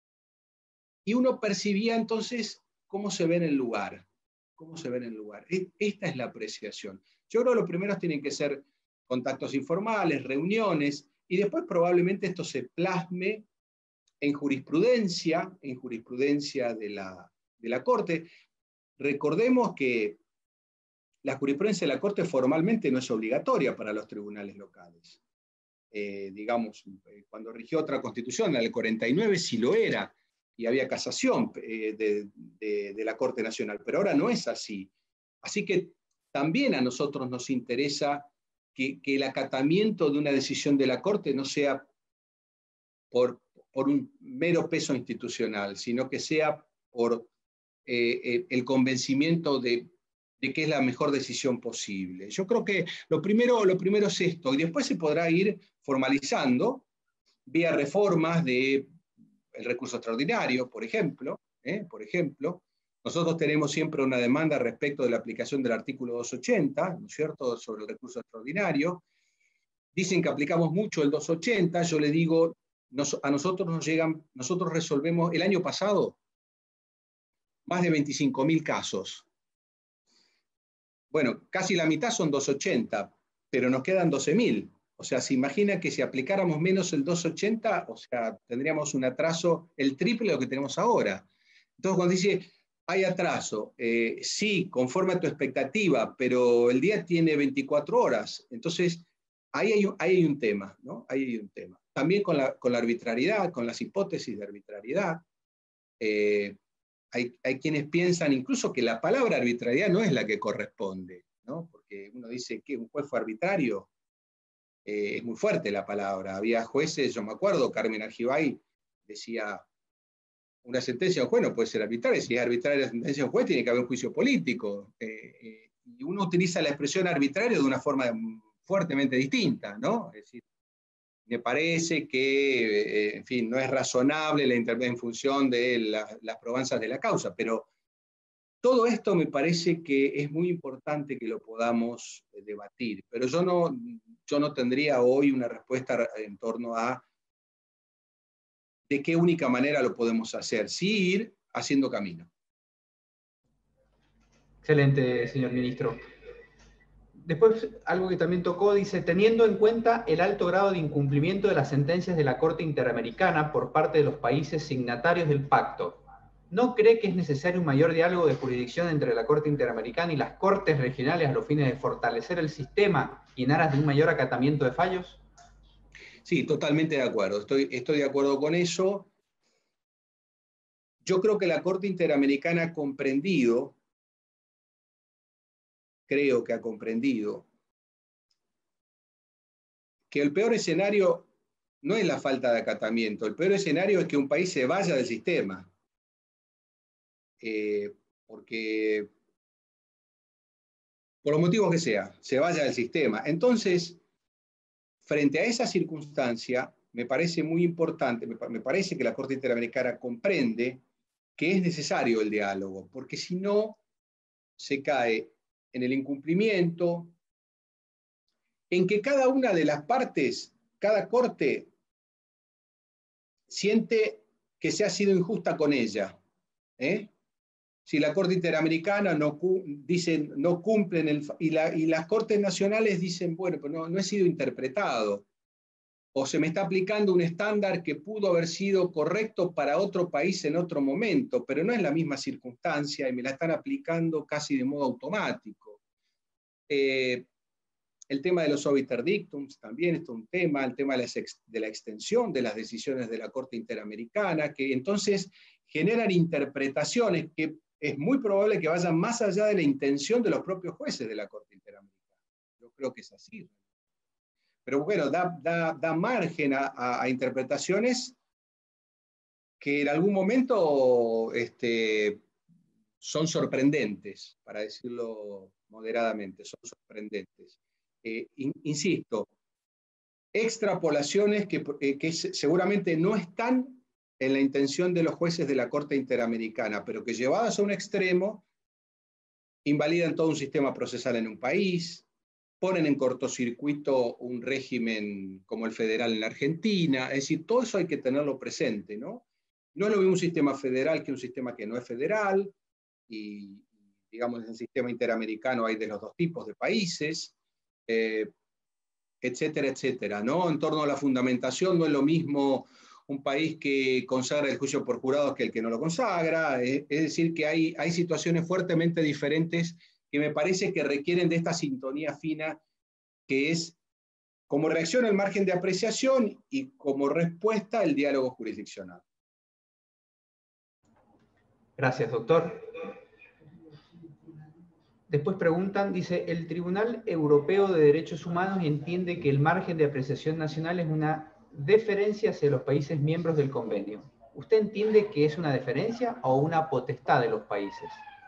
Speaker 3: Y uno percibía entonces cómo se ve en el lugar, cómo se ve en el lugar. Esta es la apreciación. Yo creo que lo primero tienen que ser contactos informales, reuniones, y después probablemente esto se plasme en jurisprudencia, en jurisprudencia de la, de la Corte. Recordemos que la jurisprudencia de la Corte formalmente no es obligatoria para los tribunales locales. Eh, digamos, cuando rigió otra constitución, la del cuarenta y nueve, sí lo era, y había casación eh, de, de, de la Corte Nacional, pero ahora no es así. Así que también a nosotros nos interesa que, que el acatamiento de una decisión de la Corte no sea por, por un mero peso institucional, sino que sea por eh, eh, el convencimiento de, de que es la mejor decisión posible. Yo creo que lo primero, lo primero es esto, y después se podrá ir formalizando vía reformas del recurso extraordinario, por ejemplo, ¿eh? por ejemplo. Nosotros tenemos siempre una demanda respecto de la aplicación del artículo doscientos ochenta, ¿no es cierto?, sobre el recurso extraordinario. Dicen que aplicamos mucho el doscientos ochenta, yo le digo, nos, a nosotros nos llegan, nosotros resolvemos, el año pasado, más de veinticinco mil casos. Bueno, casi la mitad son doscientos ochenta, pero nos quedan doce mil. O sea, se imagina que si aplicáramos menos el doscientos ochenta, o sea, tendríamos un atraso el triple de lo que tenemos ahora. Entonces, cuando dice, hay atraso. Eh, sí, conforme a tu expectativa, pero el día tiene veinticuatro horas. Entonces, ahí hay, ahí hay un tema, ¿no? Ahí hay un tema. También con la, con la arbitrariedad, con las hipótesis de arbitrariedad. Eh, hay, hay quienes piensan incluso que la palabra arbitrariedad no es la que corresponde, ¿no? Porque uno dice que un juez fue arbitrario. Eh, es muy fuerte la palabra. Había jueces, yo me acuerdo, Carmen Argibay decía, una sentencia de un juez no puede ser arbitraria. Si es arbitraria la sentencia de un juez, tiene que haber un juicio político. Eh, eh, y uno utiliza la expresión arbitrario de una forma fuertemente distinta, ¿no? Es decir, me parece que, eh, en fin, no es razonable la intervención en función de la, las probanzas de la causa, pero todo esto me parece que es muy importante que lo podamos eh, debatir. Pero yo no, yo no tendría hoy una respuesta en torno a de qué única manera lo podemos hacer, sí ir haciendo camino.
Speaker 1: Excelente, señor ministro. Después, algo que también tocó, dice, teniendo en cuenta el alto grado de incumplimiento de las sentencias de la Corte Interamericana por parte de los países signatarios del pacto, ¿no cree que es necesario un mayor diálogo de jurisdicción entre la Corte Interamericana y las Cortes regionales a los fines de fortalecer el sistema y en aras de un mayor acatamiento de fallos?
Speaker 3: Sí, totalmente de acuerdo. Estoy, estoy de acuerdo con eso. Yo creo que la Corte Interamericana ha comprendido, creo que ha comprendido, que el peor escenario no es la falta de acatamiento, el peor escenario es que un país se vaya del sistema. Eh, porque, por los motivos que sea, se vaya del sistema. Entonces, frente a esa circunstancia, me parece muy importante, me, me parece que la Corte Interamericana comprende que es necesario el diálogo, porque si no, se cae en el incumplimiento, en que cada una de las partes, cada corte, siente que se ha sido injusta con ella. ¿eh? Si la Corte Interamericana no, dicen, no cumplen, el, y, la, y las Cortes Nacionales dicen, bueno, pero no, no he sido interpretado, o se me está aplicando un estándar que pudo haber sido correcto para otro país en otro momento, pero no es la misma circunstancia y me la están aplicando casi de modo automático. Eh, el tema de los obiter dictums también es un tema, el tema de, las ex, de la extensión de las decisiones de la Corte Interamericana, que entonces generan interpretaciones que es muy probable que vayan más allá de la intención de los propios jueces de la Corte Interamericana. Yo creo que es así. Pero bueno, da, da, da margen a, a, a interpretaciones que en algún momento este, son sorprendentes, para decirlo moderadamente, son sorprendentes. Eh, in, insisto, extrapolaciones que, eh, que seguramente no están en la intención de los jueces de la Corte Interamericana, pero que llevadas a un extremo invalidan todo un sistema procesal en un país, ponen en cortocircuito un régimen como el federal en la Argentina, es decir, todo eso hay que tenerlo presente, ¿no? No es lo mismo un sistema federal que un sistema que no es federal, y digamos en el sistema interamericano hay de los dos tipos de países, eh, etcétera, etcétera, ¿no? En torno a la fundamentación no es lo mismo un país que consagra el juicio por jurados que el que no lo consagra, es, es decir, que hay, hay situaciones fuertemente diferentes que me parece que requieren de esta sintonía fina que es como reacción al margen de apreciación y como respuesta el diálogo jurisdiccional.
Speaker 1: Gracias, doctor. Después preguntan, dice, el Tribunal Europeo de Derechos Humanos entiende que el margen de apreciación nacional es una deferencia hacia los países miembros del convenio. ¿Usted entiende que es una deferencia o una potestad de los países?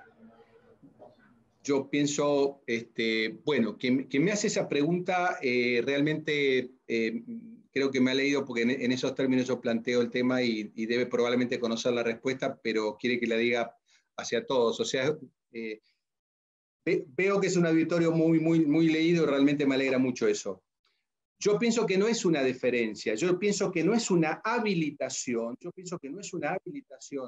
Speaker 3: Yo pienso, este, bueno, quien, quien me hace esa pregunta eh, realmente eh, creo que me ha leído porque en, en esos términos yo planteo el tema y, y debe probablemente conocer la respuesta, pero quiere que la diga hacia todos. O sea, eh, ve, veo que es un auditorio muy, muy, muy leído y realmente me alegra mucho eso. Yo pienso que no es una deferencia, yo pienso que no es una habilitación, yo pienso que no es una habilitación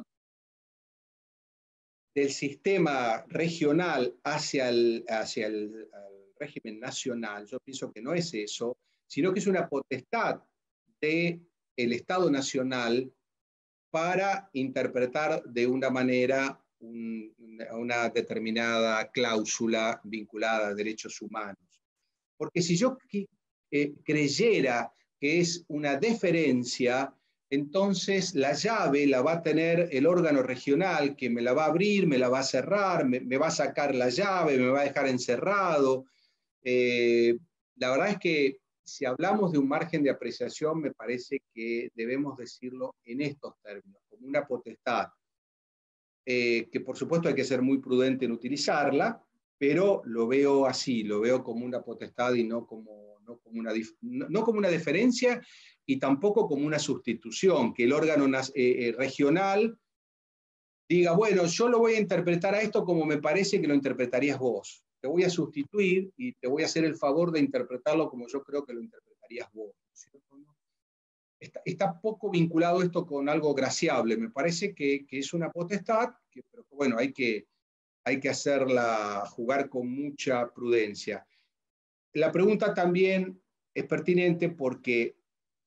Speaker 3: del sistema regional hacia el, hacia el, el régimen nacional, yo pienso que no es eso, sino que es una potestad del Estado Nacional para interpretar de una manera un, una determinada cláusula vinculada a derechos humanos. Porque si yo eh, creyera que es una deferencia, entonces la llave la va a tener el órgano regional que me la va a abrir, me la va a cerrar, me, me va a sacar la llave, me va a dejar encerrado. Eh, la verdad es que si hablamos de un margen de apreciación, me parece que debemos decirlo en estos términos, como una potestad, eh, que por supuesto hay que ser muy prudente en utilizarla, pero lo veo así, lo veo como una potestad y no como, no como, una, no, no como una deferencia y tampoco como una sustitución, que el órgano eh, regional diga, bueno, yo lo voy a interpretar a esto como me parece que lo interpretarías vos. Te voy a sustituir y te voy a hacer el favor de interpretarlo como yo creo que lo interpretarías vos. ¿Cierto? Está, está poco vinculado esto con algo graciable. Me parece que, que es una potestad, que, pero bueno, hay que, hay que hacerla jugar con mucha prudencia. La pregunta también es pertinente porque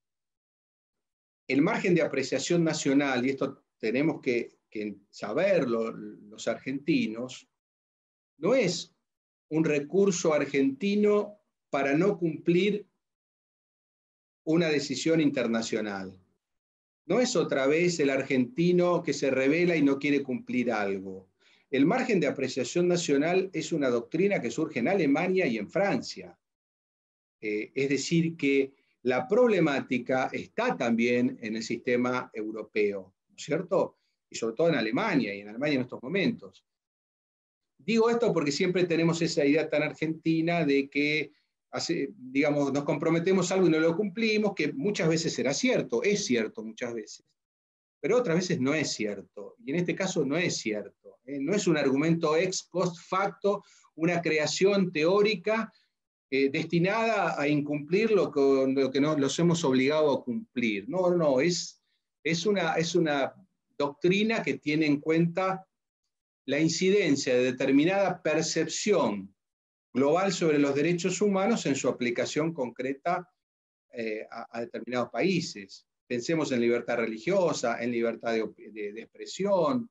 Speaker 3: el margen de apreciación nacional, y esto tenemos que, que saberlo los argentinos, no es un recurso argentino para no cumplir una decisión internacional. No es otra vez el argentino que se rebela y no quiere cumplir algo. El margen de apreciación nacional es una doctrina que surge en Alemania y en Francia. Eh, es decir, que la problemática está también en el sistema europeo, ¿no es cierto? Y sobre todo en Alemania, y en Alemania en estos momentos. Digo esto porque siempre tenemos esa idea tan argentina de que, hace, digamos, nos comprometemos algo y no lo cumplimos, que muchas veces será cierto, es cierto muchas veces, pero otras veces no es cierto, y en este caso no es cierto. ¿eh? No es un argumento ex post facto, una creación teórica eh, destinada a incumplir lo que, lo que nos los hemos obligado a cumplir. No, no, es, es, una, es una doctrina que tiene en cuenta la incidencia de determinada percepción global sobre los derechos humanos en su aplicación concreta eh, a, a determinados países. Pensemos en libertad religiosa, en libertad de, de, de expresión,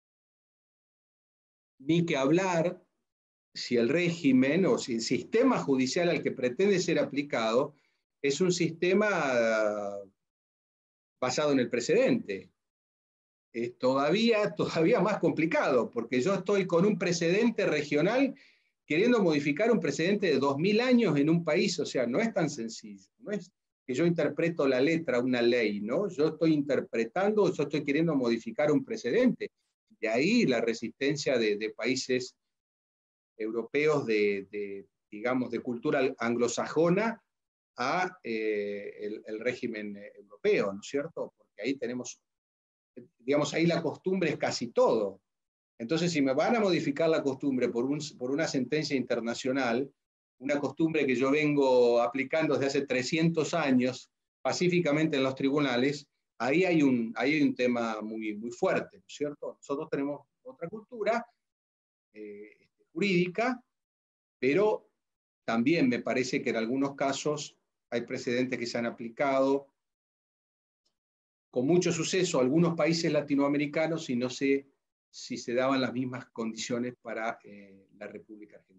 Speaker 3: ni que hablar si el régimen o si el sistema judicial al que pretende ser aplicado es un sistema basado en el precedente. Es todavía, todavía más complicado, porque yo estoy con un precedente regional queriendo modificar un precedente de dos mil años en un país, o sea, no es tan sencillo, no es que yo interpreto la letra, una ley, ¿no? Yo estoy interpretando, yo estoy queriendo modificar un precedente. De ahí la resistencia de, de países europeos de, de, digamos, de cultura anglosajona a eh, el, el régimen europeo, ¿no es cierto? Porque ahí tenemos, digamos, ahí la costumbre es casi todo. Entonces, si me van a modificar la costumbre por, un, por una sentencia internacional, una costumbre que yo vengo aplicando desde hace trescientos años pacíficamente en los tribunales, ahí hay un, ahí hay un tema muy, muy fuerte, ¿no es cierto? Nosotros tenemos otra cultura eh, jurídica, pero también me parece que en algunos casos hay precedentes que se han aplicado con mucho suceso a algunos países latinoamericanos y no sé si se daban las mismas condiciones para eh, la República Argentina.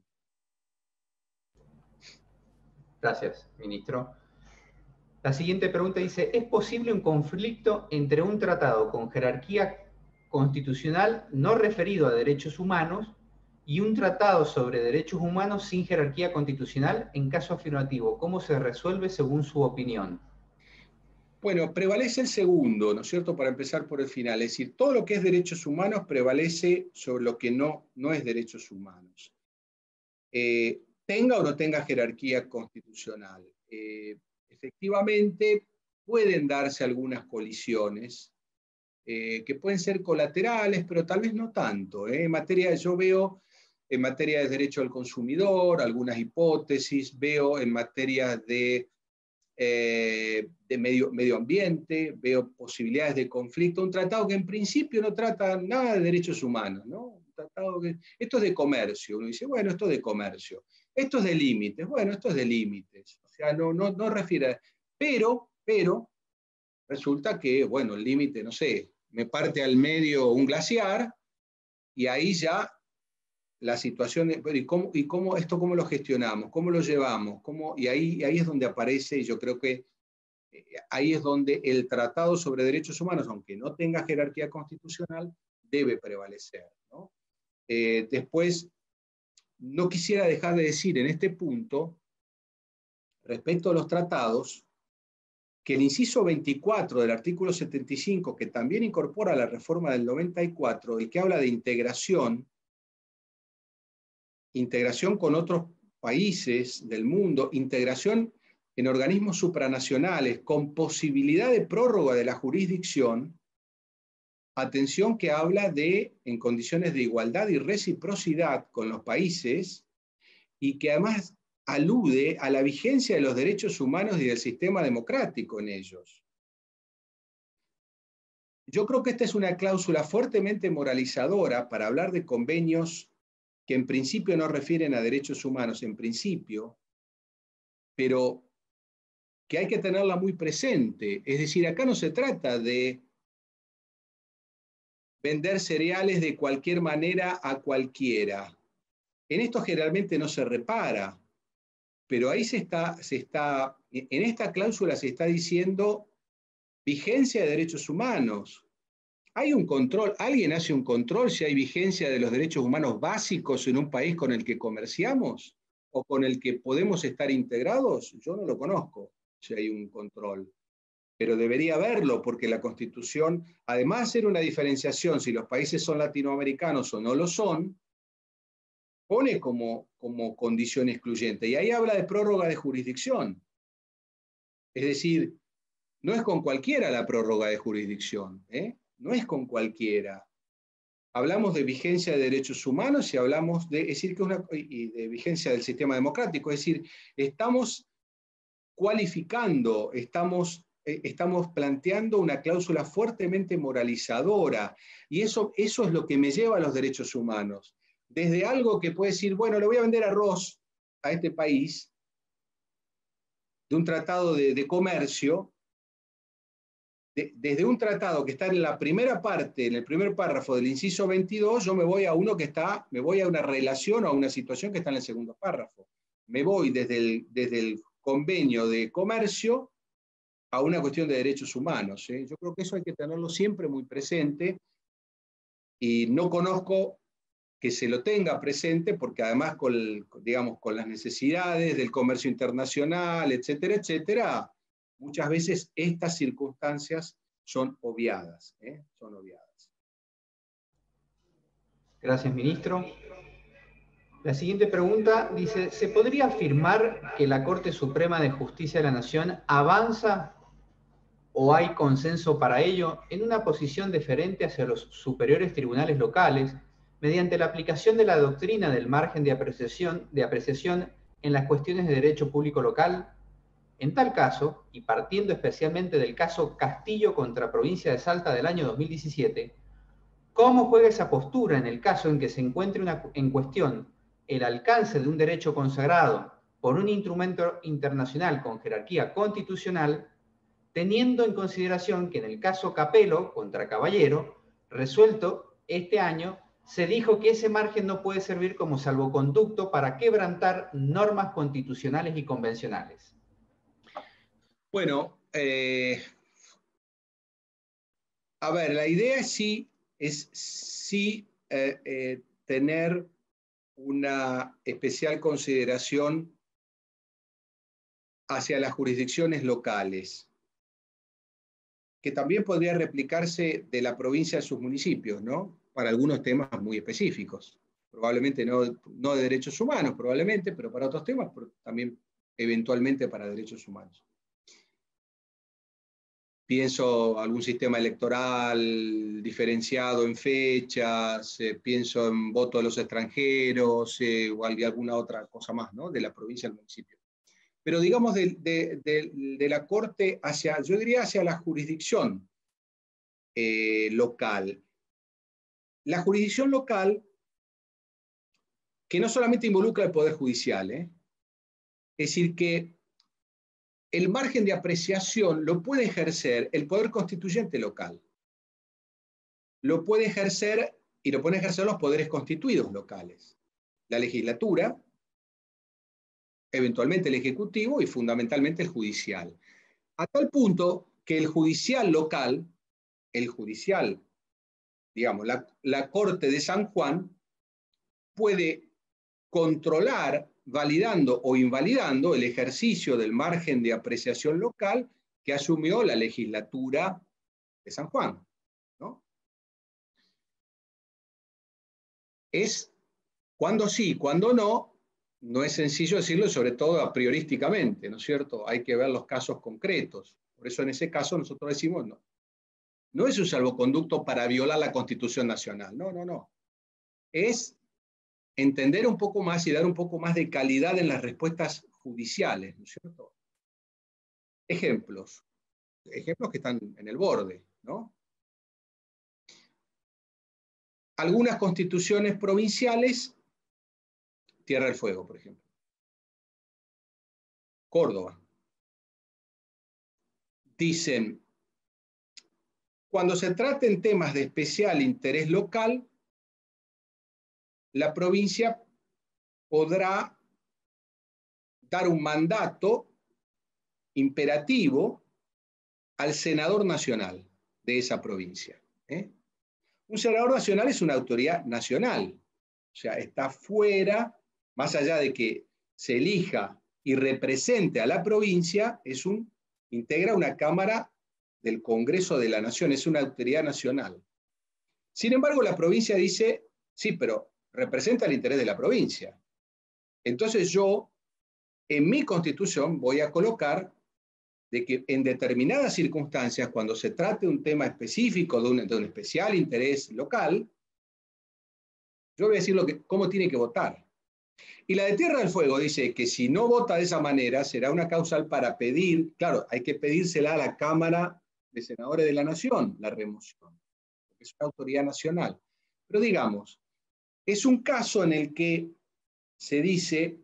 Speaker 1: Gracias, ministro. La siguiente pregunta dice, ¿es posible un conflicto entre un tratado con jerarquía constitucional no referido a derechos humanos y un tratado sobre derechos humanos sin jerarquía constitucional? En caso afirmativo, ¿cómo se resuelve según su opinión?
Speaker 3: Bueno, prevalece el segundo, ¿no es cierto? Para empezar por el final, es decir, todo lo que es derechos humanos prevalece sobre lo que no, no es derechos humanos. Eh, tenga o no tenga jerarquía constitucional. Eh, efectivamente, pueden darse algunas colisiones eh, que pueden ser colaterales, pero tal vez no tanto. ¿eh? En materia, yo veo en materia de derecho al consumidor algunas hipótesis, veo en materia de Eh, de medio, medio ambiente, veo posibilidades de conflicto, un tratado que en principio no trata nada de derechos humanos, ¿no? Un tratado que, esto es de comercio, uno dice, bueno, esto es de comercio, esto es de límites, bueno, esto es de límites, o sea, no, no, no refiere, pero, pero, resulta que, bueno, el límite, no sé, me parte al medio un glaciar, y ahí ya la situación, ¿y cómo, y cómo esto cómo lo gestionamos? ¿Cómo lo llevamos? ¿Cómo? Y ahí, ahí es donde aparece, y yo creo que ahí es donde el Tratado sobre Derechos Humanos, aunque no tenga jerarquía constitucional, debe prevalecer, ¿no? Eh, después, no quisiera dejar de decir en este punto, respecto a los tratados, que el inciso veinticuatro del artículo setenta y cinco, que también incorpora la reforma del noventa y cuatro, el que habla de integración, integración con otros países del mundo, integración en organismos supranacionales con posibilidad de prórroga de la jurisdicción, atención que habla de en condiciones de igualdad y reciprocidad con los países y que además alude a la vigencia de los derechos humanos y del sistema democrático en ellos. Yo creo que esta es una cláusula fuertemente moralizadora para hablar de convenios que en principio no refieren a derechos humanos, en principio, pero que hay que tenerla muy presente. Es decir, acá no se trata de vender cereales de cualquier manera a cualquiera. En esto generalmente no se repara, pero ahí se está, se está, en esta cláusula se está diciendo vigencia de derechos humanos. ¿Hay un control? ¿Alguien hace un control si hay vigencia de los derechos humanos básicos en un país con el que comerciamos o con el que podemos estar integrados? Yo no lo conozco si hay un control, pero debería haberlo porque la Constitución, además de hacer una diferenciación si los países son latinoamericanos o no lo son, pone como, como condición excluyente. Y ahí habla de prórroga de jurisdicción. Es decir, no es con cualquiera la prórroga de jurisdicción, ¿eh? No es con cualquiera. Hablamos de vigencia de derechos humanos y hablamos de, es decir, que una, y de vigencia del sistema democrático. Es decir, estamos cualificando, estamos, eh, estamos planteando una cláusula fuertemente moralizadora. Y eso, eso es lo que me lleva a los derechos humanos. Desde algo que puede decir, bueno, le voy a vender arroz a este país, de un tratado de, de comercio, de, desde un tratado que está en la primera parte, en el primer párrafo del inciso veintidós, yo me voy a uno que está, me voy a una relación o a una situación que está en el segundo párrafo. Me voy desde el, desde el convenio de comercio a una cuestión de derechos humanos, ¿eh? Yo creo que eso hay que tenerlo siempre muy presente y no conozco que se lo tenga presente, porque además con, digamos, con las necesidades del comercio internacional, etcétera, etcétera, muchas veces estas circunstancias son obviadas, ¿eh? Son obviadas.
Speaker 1: Gracias, ministro. La siguiente pregunta dice, ¿se podría afirmar que la Corte Suprema de Justicia de la Nación avanza o hay consenso para ello en una posición diferente hacia los superiores tribunales locales mediante la aplicación de la doctrina del margen de apreciación, de apreciación en las cuestiones de derecho público local? En tal caso, y partiendo especialmente del caso Castillo contra Provincia de Salta del año dos mil diecisiete, ¿cómo juega esa postura en el caso en que se encuentre una, en cuestión el alcance de un derecho consagrado por un instrumento internacional con jerarquía constitucional, teniendo en consideración que en el caso Capello contra Caballero, resuelto este año, se dijo que ese margen no puede servir como salvoconducto para quebrantar normas constitucionales y convencionales?
Speaker 3: Bueno, eh, a ver, la idea sí es sí eh, eh, tener una especial consideración hacia las jurisdicciones locales, que también podría replicarse de la provincia a sus municipios, ¿no? Para algunos temas muy específicos. Probablemente no, no de derechos humanos, probablemente, pero para otros temas, pero también eventualmente para derechos humanos. Pienso algún sistema electoral diferenciado en fechas, eh, pienso en voto de los extranjeros eh, o alguna otra cosa más, ¿no? De la provincia al municipio. Pero digamos de, de, de, de la Corte hacia, yo diría hacia la jurisdicción eh, local. La jurisdicción local que no solamente involucra el Poder Judicial, ¿eh? Es decir, que el margen de apreciación lo puede ejercer el Poder Constituyente local. Lo puede ejercer y lo pone a ejercer los poderes constituidos locales. La legislatura, eventualmente el ejecutivo y fundamentalmente el judicial. A tal punto que el judicial local, el judicial, digamos, la, la Corte de San Juan, puede controlar, validando o invalidando el ejercicio del margen de apreciación local que asumió la legislatura de San Juan, ¿no? Es cuando sí, cuando no, no es sencillo decirlo, sobre todo a priorísticamente, ¿no es cierto? Hay que ver los casos concretos. Por eso en ese caso nosotros decimos, no, no es un salvoconducto para violar la Constitución Nacional, no, no, no. Es entender un poco más y dar un poco más de calidad en las respuestas judiciales, ¿no es cierto? Ejemplos, ejemplos que están en el borde, ¿no? Algunas constituciones provinciales, Tierra del Fuego, por ejemplo. Córdoba. Dicen, cuando se traten temas de especial interés local, la provincia podrá dar un mandato imperativo al senador nacional de esa provincia. ¿eh? Un senador nacional es una autoridad nacional, o sea, está fuera, más allá de que se elija y represente a la provincia, es un, integra una Cámara del Congreso de la Nación, es una autoridad nacional. Sin embargo, la provincia dice, sí, pero representa el interés de la provincia. Entonces yo, en mi constitución, voy a colocar de que en determinadas circunstancias, cuando se trate un tema específico de un, de un especial interés local, yo voy a decir lo que, cómo tiene que votar. Y la de Tierra del Fuego dice que si no vota de esa manera, será una causal para pedir, claro, hay que pedírsela a la Cámara de Senadores de la Nación, la remoción, porque es una autoridad nacional. Pero digamos, es un caso en el que se dice,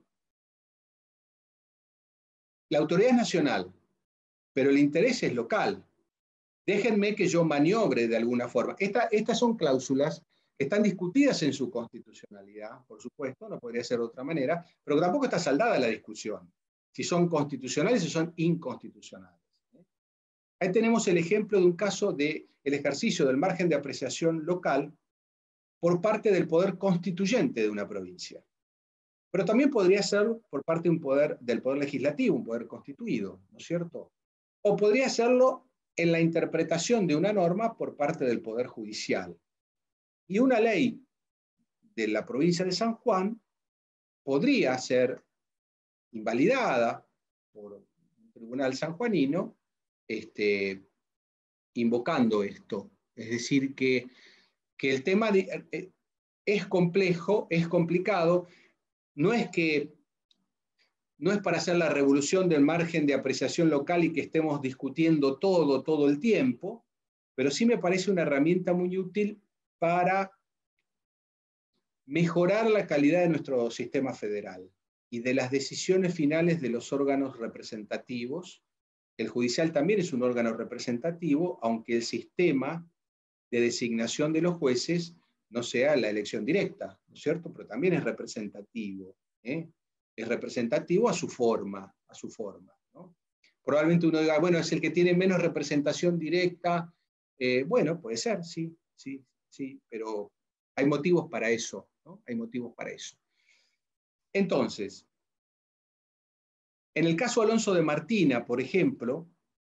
Speaker 3: la autoridad es nacional, pero el interés es local. Déjenme que yo maniobre de alguna forma. Esta, estas son cláusulas que están discutidas en su constitucionalidad, por supuesto, no podría ser de otra manera, pero tampoco está saldada la discusión, si son constitucionales o son inconstitucionales. Ahí tenemos el ejemplo de un caso del ejercicio del margen de apreciación local por parte del poder constituyente de una provincia. Pero también podría ser por parte de un poder, del poder legislativo, un poder constituido, ¿no es cierto? O podría serlo en la interpretación de una norma por parte del Poder Judicial. Y una ley de la provincia de San Juan podría ser invalidada por un tribunal sanjuanino este, invocando esto. Es decir, que, que el tema de, eh, es complejo, es complicado, no es que no es para hacer la revolución del margen de apreciación local y que estemos discutiendo todo, todo el tiempo, pero sí me parece una herramienta muy útil para mejorar la calidad de nuestro sistema federal y de las decisiones finales de los órganos representativos. El judicial también es un órgano representativo, aunque el sistema de designación de los jueces no sea la elección directa, ¿no es cierto? Pero también es representativo, ¿eh? Es representativo a su forma, a su forma, ¿no? Probablemente uno diga, bueno, es el que tiene menos representación directa. Eh, bueno, puede ser, sí, sí, sí, pero hay motivos para eso, ¿no? Hay motivos para eso. Entonces, en el caso Alonso de Martina, por ejemplo,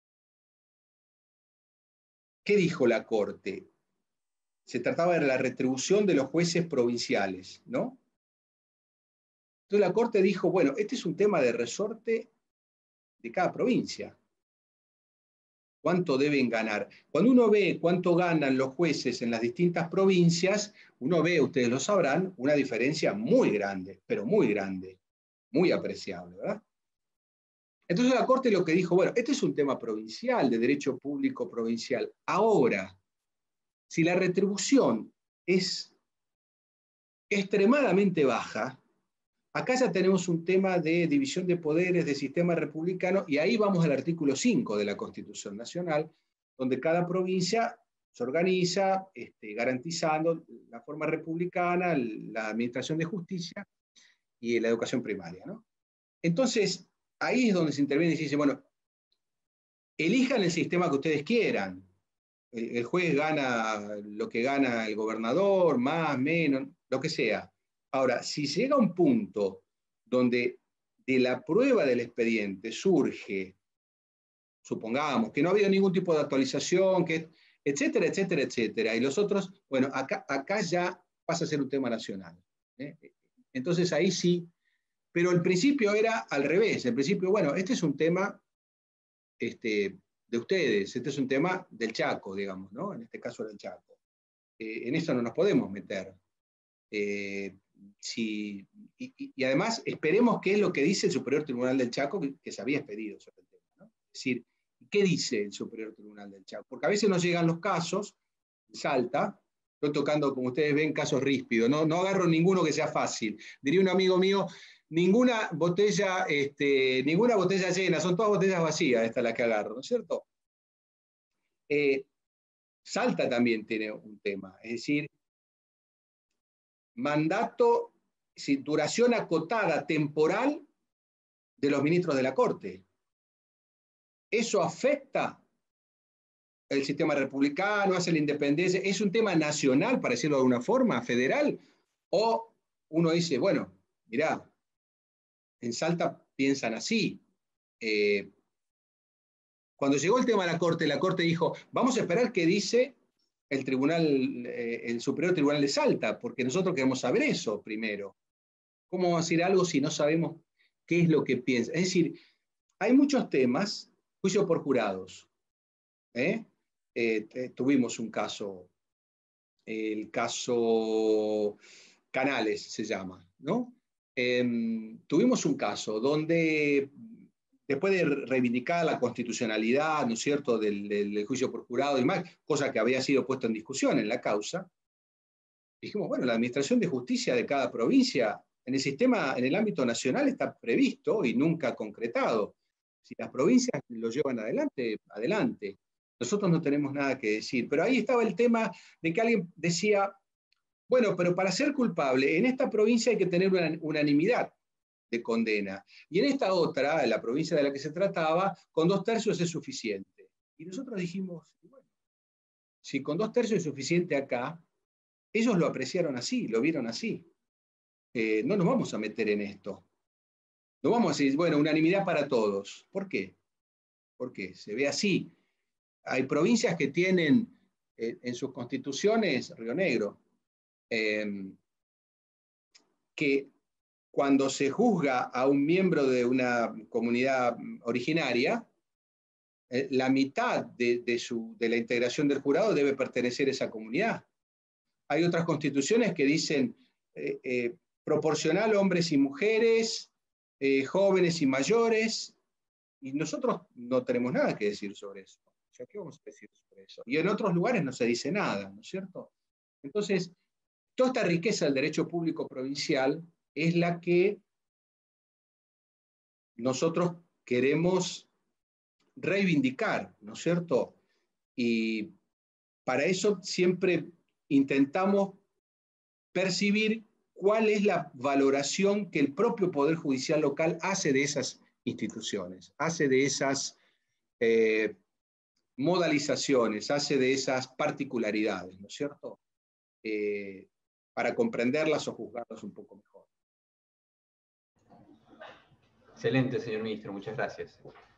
Speaker 3: ¿qué dijo la Corte? Se trataba de la retribución de los jueces provinciales, ¿no? Entonces la Corte dijo, bueno, este es un tema de resorte de cada provincia. ¿Cuánto deben ganar? Cuando uno ve cuánto ganan los jueces en las distintas provincias, uno ve, ustedes lo sabrán, una diferencia muy grande, pero muy grande, muy apreciable, ¿verdad? Entonces la Corte lo que dijo, bueno, este es un tema provincial, de derecho público provincial. Ahora, si la retribución es extremadamente baja, acá ya tenemos un tema de división de poderes, de sistema republicano, y ahí vamos al artículo cinco de la Constitución Nacional, donde cada provincia se organiza este, garantizando la forma republicana, la administración de justicia y la educación primaria, ¿no? Entonces, ahí es donde se interviene y se dice, bueno, elijan el sistema que ustedes quieran. El, el juez gana lo que gana el gobernador, más, menos, lo que sea. Ahora, si llega un punto donde de la prueba del expediente surge, supongamos, que no ha habido ningún tipo de actualización, que, etcétera, etcétera, etcétera, y los otros, bueno, acá, acá ya pasa a ser un tema nacional. ¿eh? Entonces ahí sí, pero el principio era al revés, el principio, bueno, este es un tema este, de ustedes, este es un tema del Chaco, digamos, ¿no? En este caso del Chaco. Eh, en eso no nos podemos meter. Eh, si, y, y además, esperemos qué es lo que dice el Superior Tribunal del Chaco, que, que se había expedido sobre el tema, ¿no? Es decir, ¿qué dice el Superior Tribunal del Chaco? Porque a veces nos llegan los casos, Salta, estoy tocando, como ustedes ven, casos ríspidos, no, no agarro ninguno que sea fácil. Diría un amigo mío, ninguna botella, este, ninguna botella llena, son todas botellas vacías, esta es la que agarro, ¿no es cierto? Eh, Salta también tiene un tema, es decir, mandato, duración acotada, temporal, de los ministros de la Corte. ¿Eso afecta el sistema republicano, hace la independencia? ¿Es un tema nacional, para decirlo de alguna forma, federal? O uno dice, bueno, mirá, en Salta piensan así. Eh, cuando llegó el tema a la Corte, la Corte dijo, vamos a esperar qué dice el tribunal, eh, el Superior Tribunal de Salta, porque nosotros queremos saber eso primero. ¿Cómo vamos a decir algo si no sabemos qué es lo que piensa? Es decir, hay muchos temas, juicio por jurados. ¿eh? Eh, tuvimos un caso, el caso Canales se llama, ¿no? Eh, tuvimos un caso donde, después de reivindicar la constitucionalidad, ¿no es cierto?, del, del juicio por jurado y más, cosa que había sido puesta en discusión en la causa, dijimos, bueno, la administración de justicia de cada provincia en el sistema, en el ámbito nacional está previsto y nunca concretado. Si las provincias lo llevan adelante, adelante. Nosotros no tenemos nada que decir. Pero ahí estaba el tema de que alguien decía, bueno, pero para ser culpable, en esta provincia hay que tener una unanimidad de condena. Y en esta otra, en la provincia de la que se trataba, con dos tercios es suficiente. Y nosotros dijimos, bueno, si con dos tercios es suficiente acá, ellos lo apreciaron así, lo vieron así. Eh, no nos vamos a meter en esto. No vamos a decir, bueno, unanimidad para todos. ¿Por qué? Porque se ve así. Hay provincias que tienen eh, en sus constituciones, Río Negro, eh, que cuando se juzga a un miembro de una comunidad originaria, eh, la mitad de, de, su, de la integración del jurado debe pertenecer a esa comunidad. Hay otras constituciones que dicen eh, eh, proporcional hombres y mujeres, eh, jóvenes y mayores, y nosotros no tenemos nada que decir sobre eso. O sea, ¿qué vamos a decir sobre eso? Y en otros lugares no se dice nada, ¿no es cierto? Entonces, toda esta riqueza del derecho público provincial es la que nosotros queremos reivindicar, ¿no es cierto? Y para eso siempre intentamos percibir cuál es la valoración que el propio Poder Judicial local hace de esas instituciones, hace de esas eh, modalizaciones, hace de esas particularidades, ¿no es cierto? Eh, para comprenderlas o juzgarlas un poco mejor.
Speaker 1: Excelente, señor ministro, muchas gracias.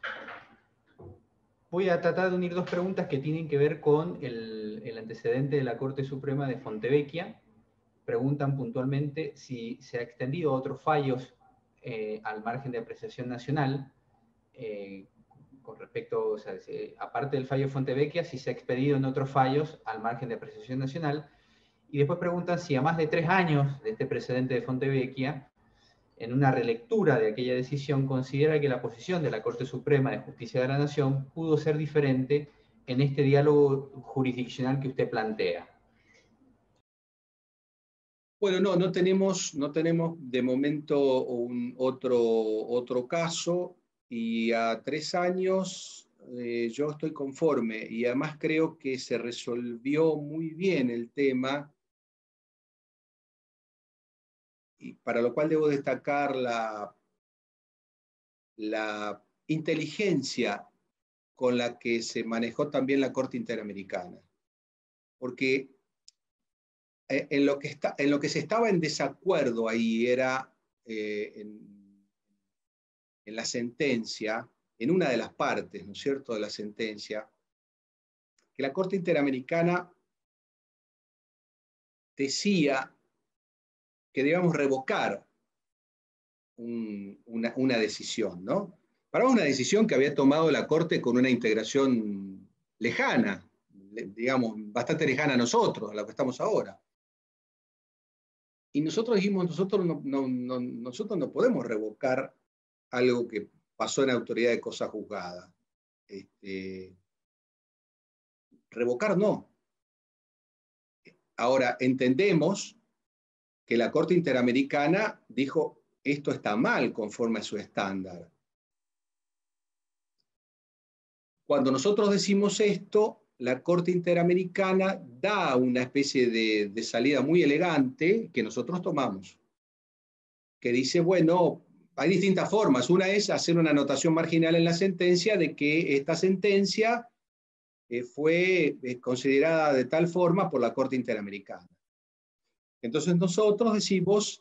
Speaker 1: Voy a tratar de unir dos preguntas que tienen que ver con el, el antecedente de la Corte Suprema de Fontevecchia. Preguntan puntualmente si se ha extendido a otros fallos eh, al margen de apreciación nacional, eh, con respecto, o sea, si, aparte del fallo Fontevecchia, si se ha expedido en otros fallos al margen de apreciación nacional. Y después preguntan si a más de tres años de este precedente de Fontevecchia, en una relectura de aquella decisión, considera que la posición de la Corte Suprema de Justicia de la Nación pudo ser diferente en este diálogo jurisdiccional que usted plantea.
Speaker 3: Bueno, no, no tenemos, no tenemos de momento un otro, otro caso, y a tres años eh, yo estoy conforme y además creo que se resolvió muy bien el tema, y para lo cual debo destacar la, la inteligencia con la que se manejó también la Corte Interamericana. Porque en lo que, está, en lo que se estaba en desacuerdo ahí era eh, en, en la sentencia, en una de las partes, ¿no es cierto?, de la sentencia, que la Corte Interamericana decía que debíamos revocar un, una, una decisión, ¿no? Para una decisión que había tomado la Corte con una integración lejana, digamos, bastante lejana a nosotros, a la que estamos ahora. Y nosotros dijimos, nosotros no, no, no, nosotros no podemos revocar algo que pasó en autoridad de cosa juzgada. Este, revocar no. Ahora, entendemos que la Corte Interamericana dijo, esto está mal conforme a su estándar. Cuando nosotros decimos esto, la Corte Interamericana da una especie de, de salida muy elegante que nosotros tomamos, que dice, bueno, hay distintas formas. Una es hacer una anotación marginal en la sentencia de que esta sentencia eh, fue eh, considerada de tal forma por la Corte Interamericana. Entonces nosotros decimos,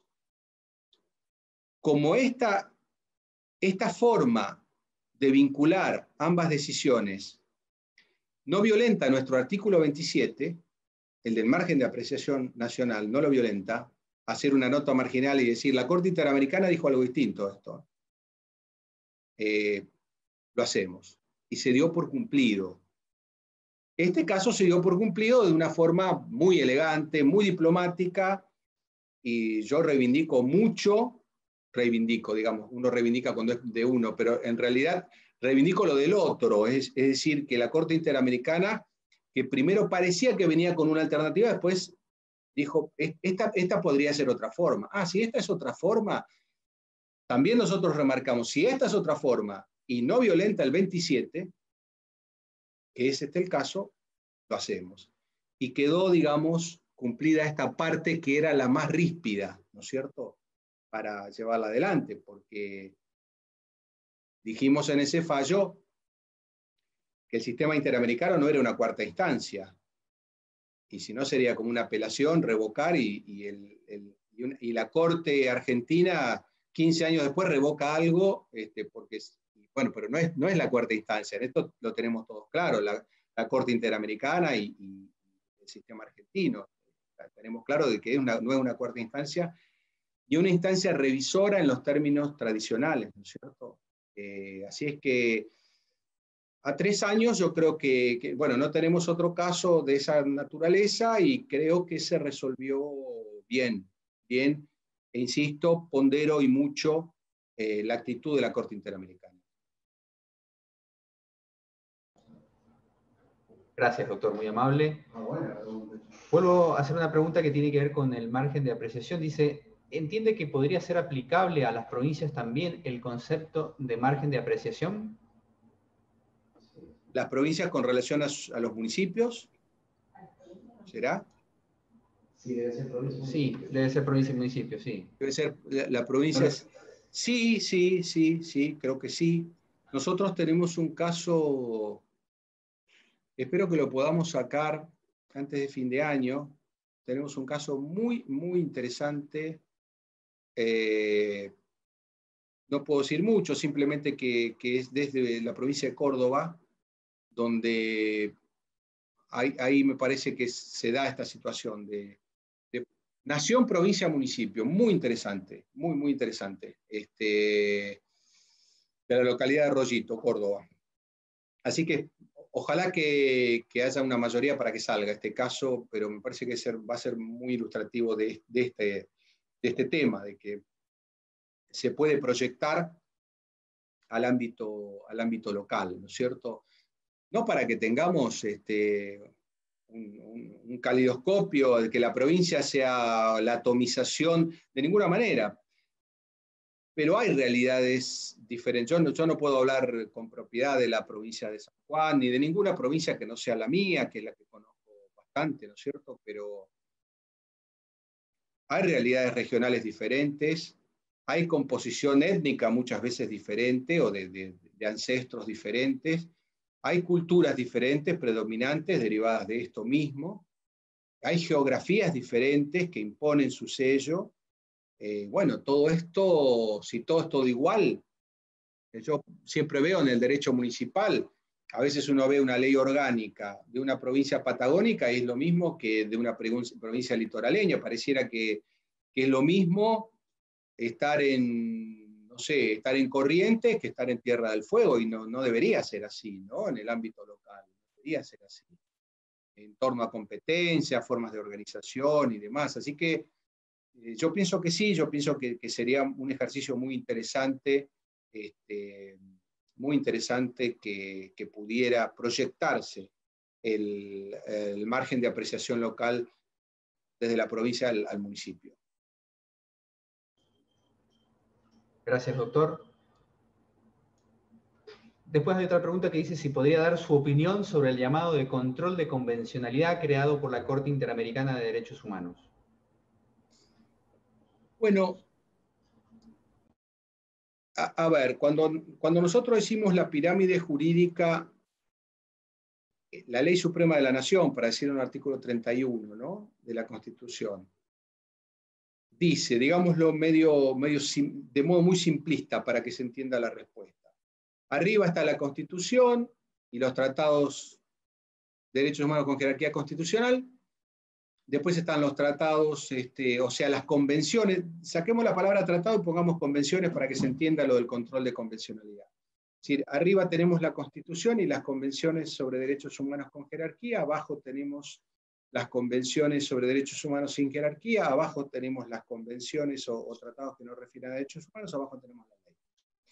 Speaker 3: como esta, esta forma de vincular ambas decisiones no violenta nuestro artículo veintisiete, el del margen de apreciación nacional, no lo violenta, hacer una nota marginal y decir, la Corte Interamericana dijo algo distinto a esto. Eh, lo hacemos. Y se dio por cumplido. Este caso se dio por cumplido de una forma muy elegante, muy diplomática, y yo reivindico mucho, reivindico, digamos, uno reivindica cuando es de uno, pero en realidad reivindico lo del otro, es, es decir, que la Corte Interamericana, que primero parecía que venía con una alternativa, después dijo, esta, esta podría ser otra forma. Ah, si esta es otra forma, también nosotros remarcamos, si esta es otra forma y no violenta el veintisiete, que es este el caso, lo hacemos. Y quedó, digamos, cumplida esta parte que era la más ríspida, ¿no es cierto?, para llevarla adelante, porque dijimos en ese fallo que el sistema interamericano no era una cuarta instancia, y si no sería como una apelación, revocar, y, y, el, el, y, un, y la Corte Argentina, quince años después, revoca algo, este, porque, bueno, pero no es, no es la cuarta instancia, en esto lo tenemos todos claro, la, la Corte Interamericana y, y el sistema argentino. Tenemos claro de que es una, no es una cuarta instancia, y una instancia revisora en los términos tradicionales, ¿no es cierto? Eh, así es que a tres años yo creo que, que, bueno, no tenemos otro caso de esa naturaleza y creo que se resolvió bien, bien, e insisto, pondero y mucho eh, la actitud de la Corte Interamericana.
Speaker 1: Gracias, doctor, muy amable. Vuelvo a hacer una pregunta que tiene que ver con el margen de apreciación. Dice, ¿entiende que podría ser aplicable a las provincias también el concepto de margen de apreciación?
Speaker 3: Las provincias con relación a, a los municipios, ¿será?
Speaker 1: Sí, debe ser provincia. Sí, debe ser provincia y municipio, sí.
Speaker 3: Debe ser la, la provincia. Es, sí, sí, sí, sí, creo que sí. Nosotros tenemos un caso, espero que lo podamos sacar antes de fin de año. Tenemos un caso muy, muy interesante. Eh, no puedo decir mucho, simplemente que, que es desde la provincia de Córdoba, donde ahí, ahí me parece que se da esta situación de, de nación, provincia, municipio. Muy interesante, muy, muy interesante. Este, de la localidad de Rollito, Córdoba. Así que ojalá que, que haya una mayoría para que salga este caso, pero me parece que ser, va a ser muy ilustrativo de, de, este, de este tema, de que se puede proyectar al ámbito, al ámbito local, ¿no es cierto? No para que tengamos este, un, un, un calidoscopio, de que la provincia sea la atomización, de ninguna manera. pero hay realidades diferentes. Yo no, yo no puedo hablar con propiedad de la provincia de San Juan, ni de ninguna provincia que no sea la mía, que es la que conozco bastante, ¿no es cierto? Pero hay realidades regionales diferentes, hay composición étnica muchas veces diferente o de, de, de ancestros diferentes, hay culturas diferentes, predominantes, derivadas de esto mismo, hay geografías diferentes que imponen su sello. Eh, bueno, todo esto, si todo es todo igual, yo siempre veo en el derecho municipal, a veces uno ve una ley orgánica de una provincia patagónica y es lo mismo que de una provincia litoraleña, pareciera que, que es lo mismo estar en, no sé, estar en Corrientes que estar en Tierra del Fuego, y no, no debería ser así, ¿no? En el ámbito local, no debería ser así, en torno a competencias, formas de organización y demás. Así que eh, yo pienso que sí, yo pienso que, que sería un ejercicio muy interesante, este, muy interesante que, que pudiera proyectarse el, el margen de apreciación local desde la provincia al, al municipio.
Speaker 1: Gracias, doctor. Después hay otra pregunta que dice si podría dar su opinión sobre el llamado de control de convencionalidad creado por la Corte Interamericana de Derechos Humanos.
Speaker 3: Bueno, a, a ver, cuando, cuando nosotros decimos la pirámide jurídica, la Ley Suprema de la Nación, para decir un artículo treinta y uno, ¿no?, de la Constitución, dice, digámoslo medio, medio sim, de modo muy simplista para que se entienda la respuesta. Arriba está la Constitución y los tratados de derechos humanos con jerarquía constitucional. Después están los tratados, este, o sea, las convenciones. Saquemos la palabra tratado y pongamos convenciones para que se entienda lo del control de convencionalidad. Es decir, arriba tenemos la Constitución y las convenciones sobre derechos humanos con jerarquía. Abajo tenemos las convenciones sobre derechos humanos sin jerarquía. Abajo tenemos las convenciones o, o tratados que no refieren a derechos humanos. Abajo tenemos la ley.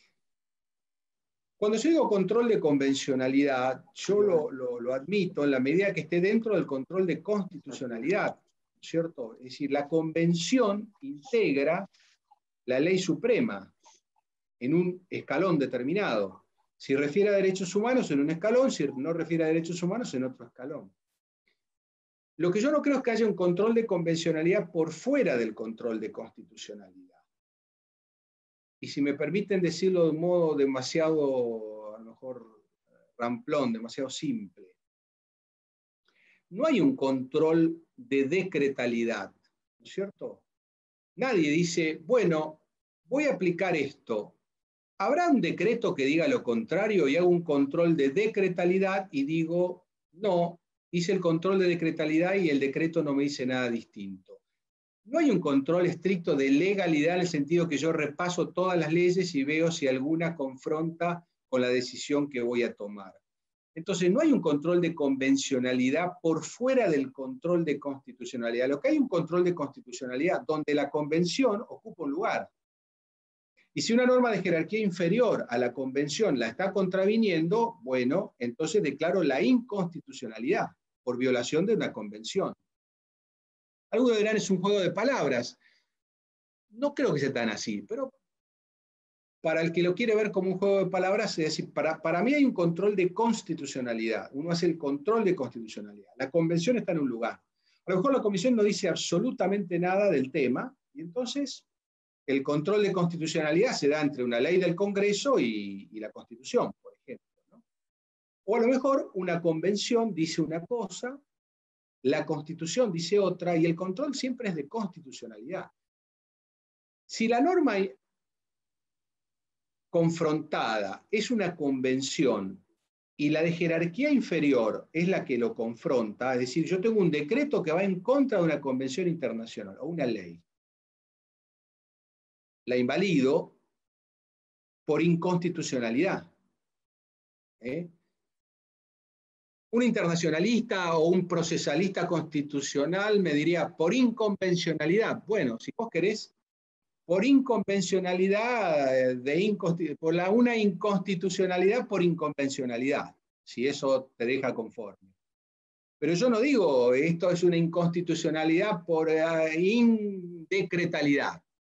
Speaker 3: Cuando yo digo control de convencionalidad, yo lo, lo, lo admito en la medida que esté dentro del control de constitucionalidad, ¿cierto? Es decir, la convención integra la ley suprema en un escalón determinado. Si refiere a derechos humanos, en un escalón; si no refiere a derechos humanos, en otro escalón. Lo que yo no creo es que haya un control de convencionalidad por fuera del control de constitucionalidad. Y si me permiten decirlo de un modo demasiado, a lo mejor, ramplón, demasiado simple, no hay un control de decretalidad, ¿no es cierto? Nadie dice, bueno, voy a aplicar esto. ¿Habrá un decreto que diga lo contrario y hago un control de decretalidad y digo, no, hice el control de decretalidad y el decreto no me dice nada distinto? No hay un control estricto de legalidad en el sentido que yo repaso todas las leyes y veo si alguna confronta con la decisión que voy a tomar. Entonces, no hay un control de convencionalidad por fuera del control de constitucionalidad. Lo que hay es un control de constitucionalidad donde la convención ocupa un lugar. Y si una norma de jerarquía inferior a la convención la está contraviniendo, bueno, entonces declaro la inconstitucionalidad por violación de una convención. Algunos dirán, es un juego de palabras. No creo que sea tan así, pero para el que lo quiere ver como un juego de palabras, es decir, para, para mí hay un control de constitucionalidad. Uno hace el control de constitucionalidad. La convención está en un lugar. A lo mejor la comisión no dice absolutamente nada del tema, y entonces el control de constitucionalidad se da entre una ley del Congreso y, y la Constitución, por ejemplo, ¿no? O a lo mejor una convención dice una cosa, la Constitución dice otra, y el control siempre es de constitucionalidad. Si la norma confrontada es una convención y la de jerarquía inferior es la que lo confronta, es decir, yo tengo un decreto que va en contra de una convención internacional o una ley, la invalido por inconstitucionalidad. ¿Eh? Un internacionalista o un procesalista constitucional me diría, por inconvencionalidad. Bueno, si vos querés, por inconvencionalidad, de inconstitu por la, una inconstitucionalidad por inconvencionalidad, si eso te deja conforme. Pero yo no digo, esto es una inconstitucionalidad por uh, indecretalidad.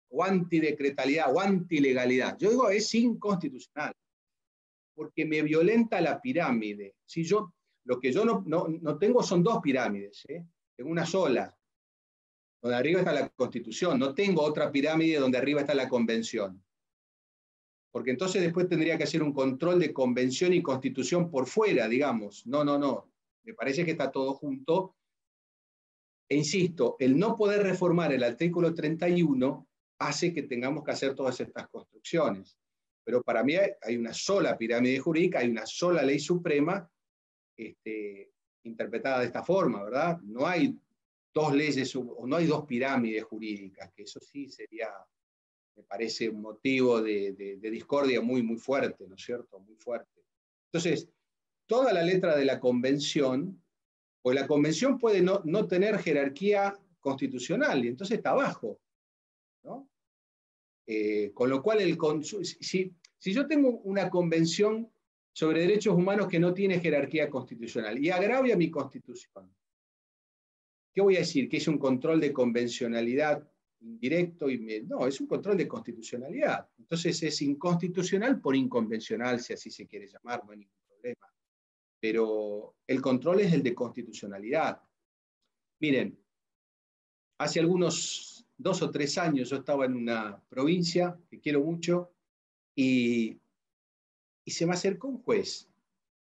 Speaker 3: o antidecretalidad, o antilegalidad. Yo digo, es inconstitucional, porque me violenta la pirámide. Si yo, lo que yo no, no, no tengo son dos pirámides, ¿eh? Tengo una sola, donde arriba está la Constitución. No tengo otra pirámide donde arriba está la Convención. Porque entonces después tendría que hacer un control de Convención y Constitución por fuera, digamos. No, no, no. Me parece que está todo junto. E insisto, el no poder reformar el artículo treinta y uno hace que tengamos que hacer todas estas construcciones. Pero para mí hay una sola pirámide jurídica, hay una sola ley suprema este, interpretada de esta forma, ¿verdad? No hay dos leyes, o no hay dos pirámides jurídicas, que eso sí sería, me parece, un motivo de, de, de discordia muy, muy fuerte, ¿no es cierto? Muy fuerte. Entonces, toda la letra de la Convención, pues la Convención puede no, no tener jerarquía constitucional, y entonces está abajo, ¿no? Eh, con lo cual, el, si, si yo tengo una Convención sobre derechos humanos que no tiene jerarquía constitucional y agravia mi Constitución, ¿qué voy a decir? ¿Que es un control de convencionalidad indirecto? Y me, no, es un control de constitucionalidad. Entonces es inconstitucional por inconvencional, si así se quiere llamar, no hay ningún problema. Pero el control es el de constitucionalidad. Miren, hace algunos dos o tres años yo estaba en una provincia que quiero mucho y, y se me acercó un juez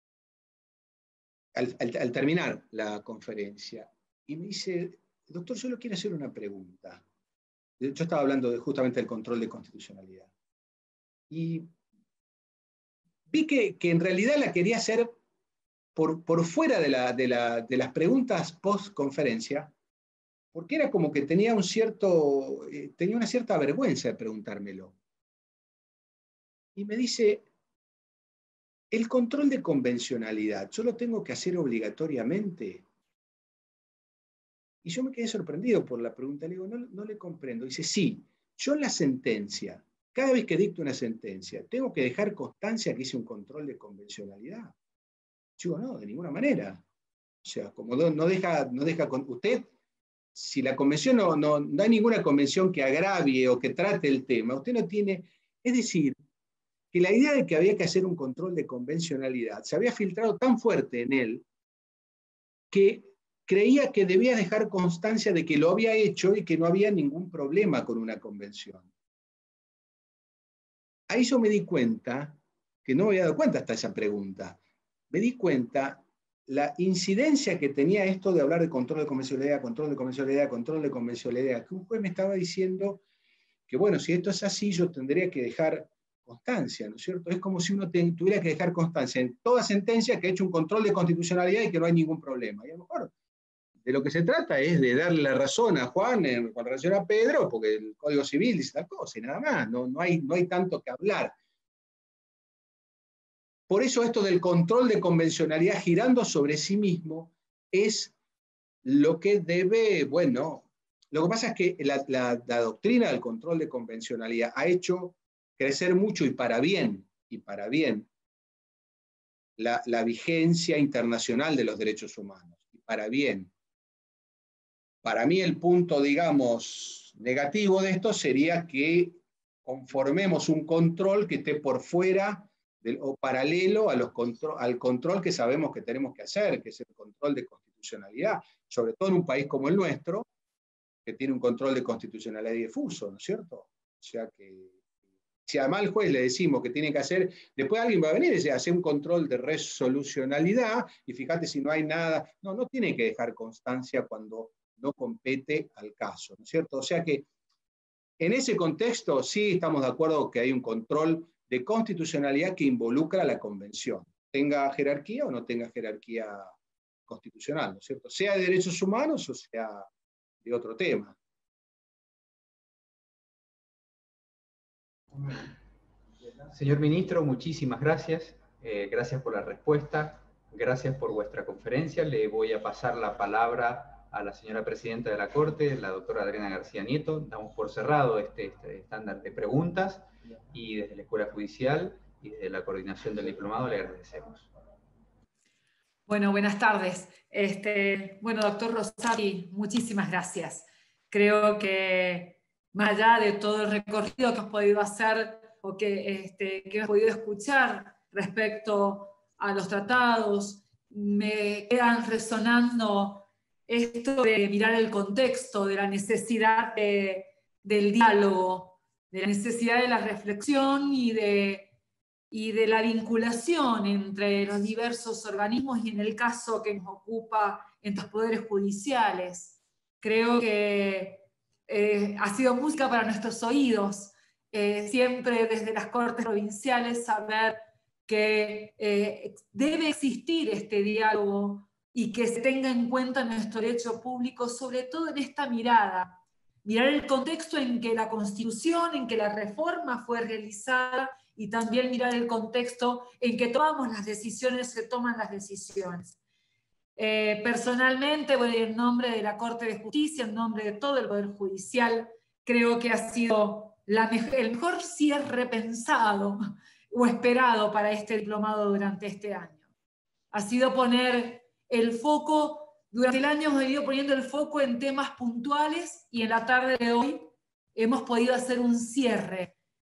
Speaker 3: al, al, al terminar la conferencia y me dice, doctor, yo le quiero hacer una pregunta. Yo estaba hablando de, justamente del control de constitucionalidad. Y vi que, que en realidad la quería hacer por, por fuera de, la, de, la, de las preguntas post-conferencia, porque era como que tenía, un cierto, eh, tenía una cierta vergüenza de preguntármelo. Y me dice, el control de convencionalidad, ¿yo lo tengo que hacer obligatoriamente? Y yo me quedé sorprendido por la pregunta. Le digo, no, no le comprendo. Dice, sí, yo en la sentencia, cada vez que dicto una sentencia, ¿tengo que dejar constancia que hice un control de convencionalidad? Yo digo, no, de ninguna manera. O sea, como no, no deja, no deja con usted, si la convención no, no, no hay ninguna convención que agravie o que trate el tema, usted no tiene, es decir, que la idea de que había que hacer un control de convencionalidad se había filtrado tan fuerte en él que creía que debía dejar constancia de que lo había hecho y que no había ningún problema con una convención. Ahí yo me di cuenta, que no me había dado cuenta hasta esa pregunta, me di cuenta la incidencia que tenía esto de hablar de control de convencionalidad, control de convencionalidad, control de convencionalidad, que un juez me estaba diciendo que, bueno, si esto es así, yo tendría que dejar constancia, ¿no es cierto? Es como si uno te, tuviera que dejar constancia en toda sentencia que ha hecho un control de constitucionalidad y que no hay ningún problema. Y a lo mejor de lo que se trata es de darle la razón a Juan en, con relación a Pedro, porque el Código Civil dice tal cosa y nada más, no, no, hay, no hay tanto que hablar. Por eso esto del control de convencionalidad girando sobre sí mismo es lo que debe, bueno, lo que pasa es que la, la, la doctrina del control de convencionalidad ha hecho crecer mucho y para bien, y para bien, la, la vigencia internacional de los derechos humanos, y para bien. Para mí el punto, digamos, negativo de esto sería que conformemos un control que esté por fuera del, o paralelo a los control, al control que sabemos que tenemos que hacer, que es el control de constitucionalidad, sobre todo en un país como el nuestro, que tiene un control de constitucionalidad difuso, ¿no es cierto? O sea que si además al juez le decimos que tiene que hacer, después alguien va a venir y dice, hace un control de resolucionalidad y fíjate si no hay nada. No, no tiene que dejar constancia cuando no compete al caso, ¿no es cierto? O sea que en ese contexto sí estamos de acuerdo que hay un control de constitucionalidad que involucra a la convención, tenga jerarquía o no tenga jerarquía constitucional, ¿no es cierto? Sea de derechos humanos o sea de otro tema.
Speaker 1: Señor ministro, muchísimas gracias. Eh, gracias por la respuesta. Gracias por vuestra conferencia. Le voy a pasar la palabra a la señora presidenta de la Corte, la doctora Adriana García Nieto. Damos por cerrado este, este estándar de preguntas y desde la Escuela Judicial y desde la coordinación del diplomado le agradecemos.
Speaker 2: Bueno, buenas tardes. Este, bueno, doctor Rosati, muchísimas gracias. Creo que más allá de todo el recorrido que hemos podido hacer o que, este, que hemos podido escuchar respecto a los tratados, me quedan resonando esto de mirar el contexto, de la necesidad de, del diálogo, de la necesidad de la reflexión y de, y de la vinculación entre los diversos organismos y en el caso que nos ocupa entre los poderes judiciales. Creo que eh, ha sido música para nuestros oídos, eh, siempre desde las Cortes provinciales saber que eh, debe existir este diálogo y que se tenga en cuenta nuestro derecho público, sobre todo en esta mirada, mirar el contexto en que la Constitución, en que la reforma fue realizada, y también mirar el contexto en que tomamos las decisiones, se toman las decisiones. Eh, personalmente, bueno, en nombre de la Corte de Justicia, en nombre de todo el Poder Judicial, creo que ha sido la me- el mejor cierre pensado o esperado para este diplomado durante este año. Ha sido poner el foco, durante el año hemos venido poniendo el foco en temas puntuales y en la tarde de hoy hemos podido hacer un cierre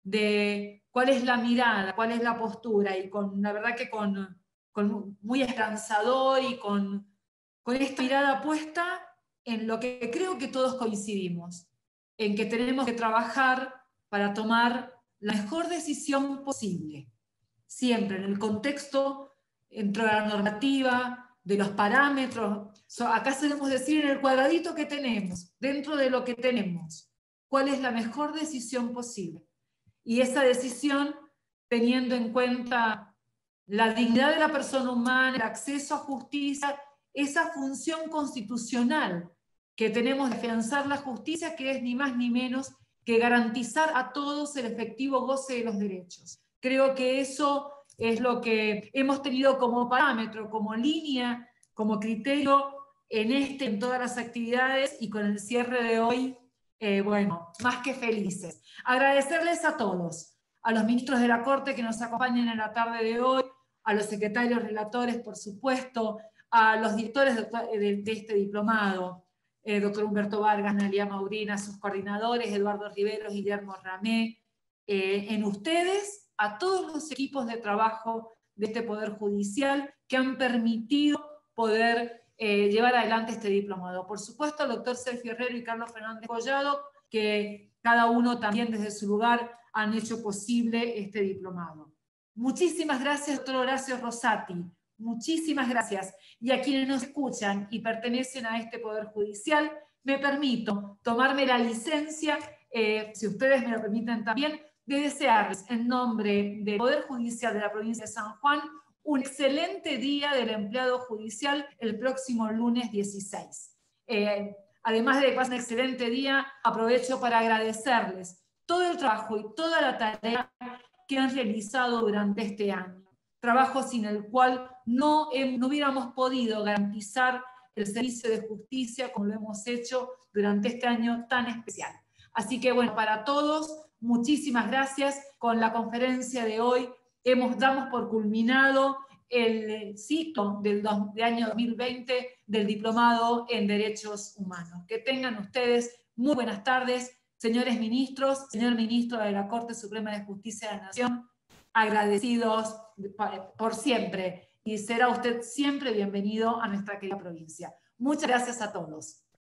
Speaker 2: de cuál es la mirada, cuál es la postura, y con, la verdad que con, con muy esperanzador y con, con esta mirada puesta en lo que creo que todos coincidimos, en que tenemos que trabajar para tomar la mejor decisión posible, siempre en el contexto, dentro de la normativa, de los parámetros. So, acá debemos decir en el cuadradito que tenemos, dentro de lo que tenemos, cuál es la mejor decisión posible. Y esa decisión teniendo en cuenta la dignidad de la persona humana, el acceso a justicia, esa función constitucional que tenemos de afianzar la justicia, que es ni más ni menos que garantizar a todos el efectivo goce de los derechos. Creo que eso es lo que hemos tenido como parámetro, como línea, como criterio en, este, en todas las actividades, y con el cierre de hoy, eh, bueno, más que felices. Agradecerles a todos, a los ministros de la Corte que nos acompañan en la tarde de hoy, a los secretarios relatores, por supuesto, a los directores de, de, de este diplomado, eh, doctor Humberto Vargas, Nalia Maurina, sus coordinadores, Eduardo Riveros, Guillermo Ramé, eh, en ustedes, a todos los equipos de trabajo de este Poder Judicial que han permitido poder eh, llevar adelante este diplomado. Por supuesto, al doctor Sergio Herrero y Carlos Fernández Collado, que cada uno también desde su lugar han hecho posible este diplomado. Muchísimas gracias, doctor Horacio Rosati. Muchísimas gracias. Y a quienes nos escuchan y pertenecen a este Poder Judicial, me permito tomarme la licencia, eh, si ustedes me lo permiten también, de desearles en nombre del Poder Judicial de la provincia de San Juan un excelente día del empleado judicial el próximo lunes dieciséis. Eh, además de que pasen un excelente día, aprovecho para agradecerles todo el trabajo y toda la tarea que han realizado durante este año. Trabajo sin el cual no, no hubiéramos podido garantizar el servicio de justicia como lo hemos hecho durante este año tan especial. Así que bueno, para todos, muchísimas gracias. Con la conferencia de hoy hemos, damos por culminado el ciclo del, del año dos mil veinte del Diplomado en Derechos Humanos. Que tengan ustedes muy buenas tardes, señores ministros, señor ministro de la Corte Suprema de Justicia de la Nación, agradecidos por siempre, y será usted siempre bienvenido a nuestra querida provincia. Muchas gracias a todos.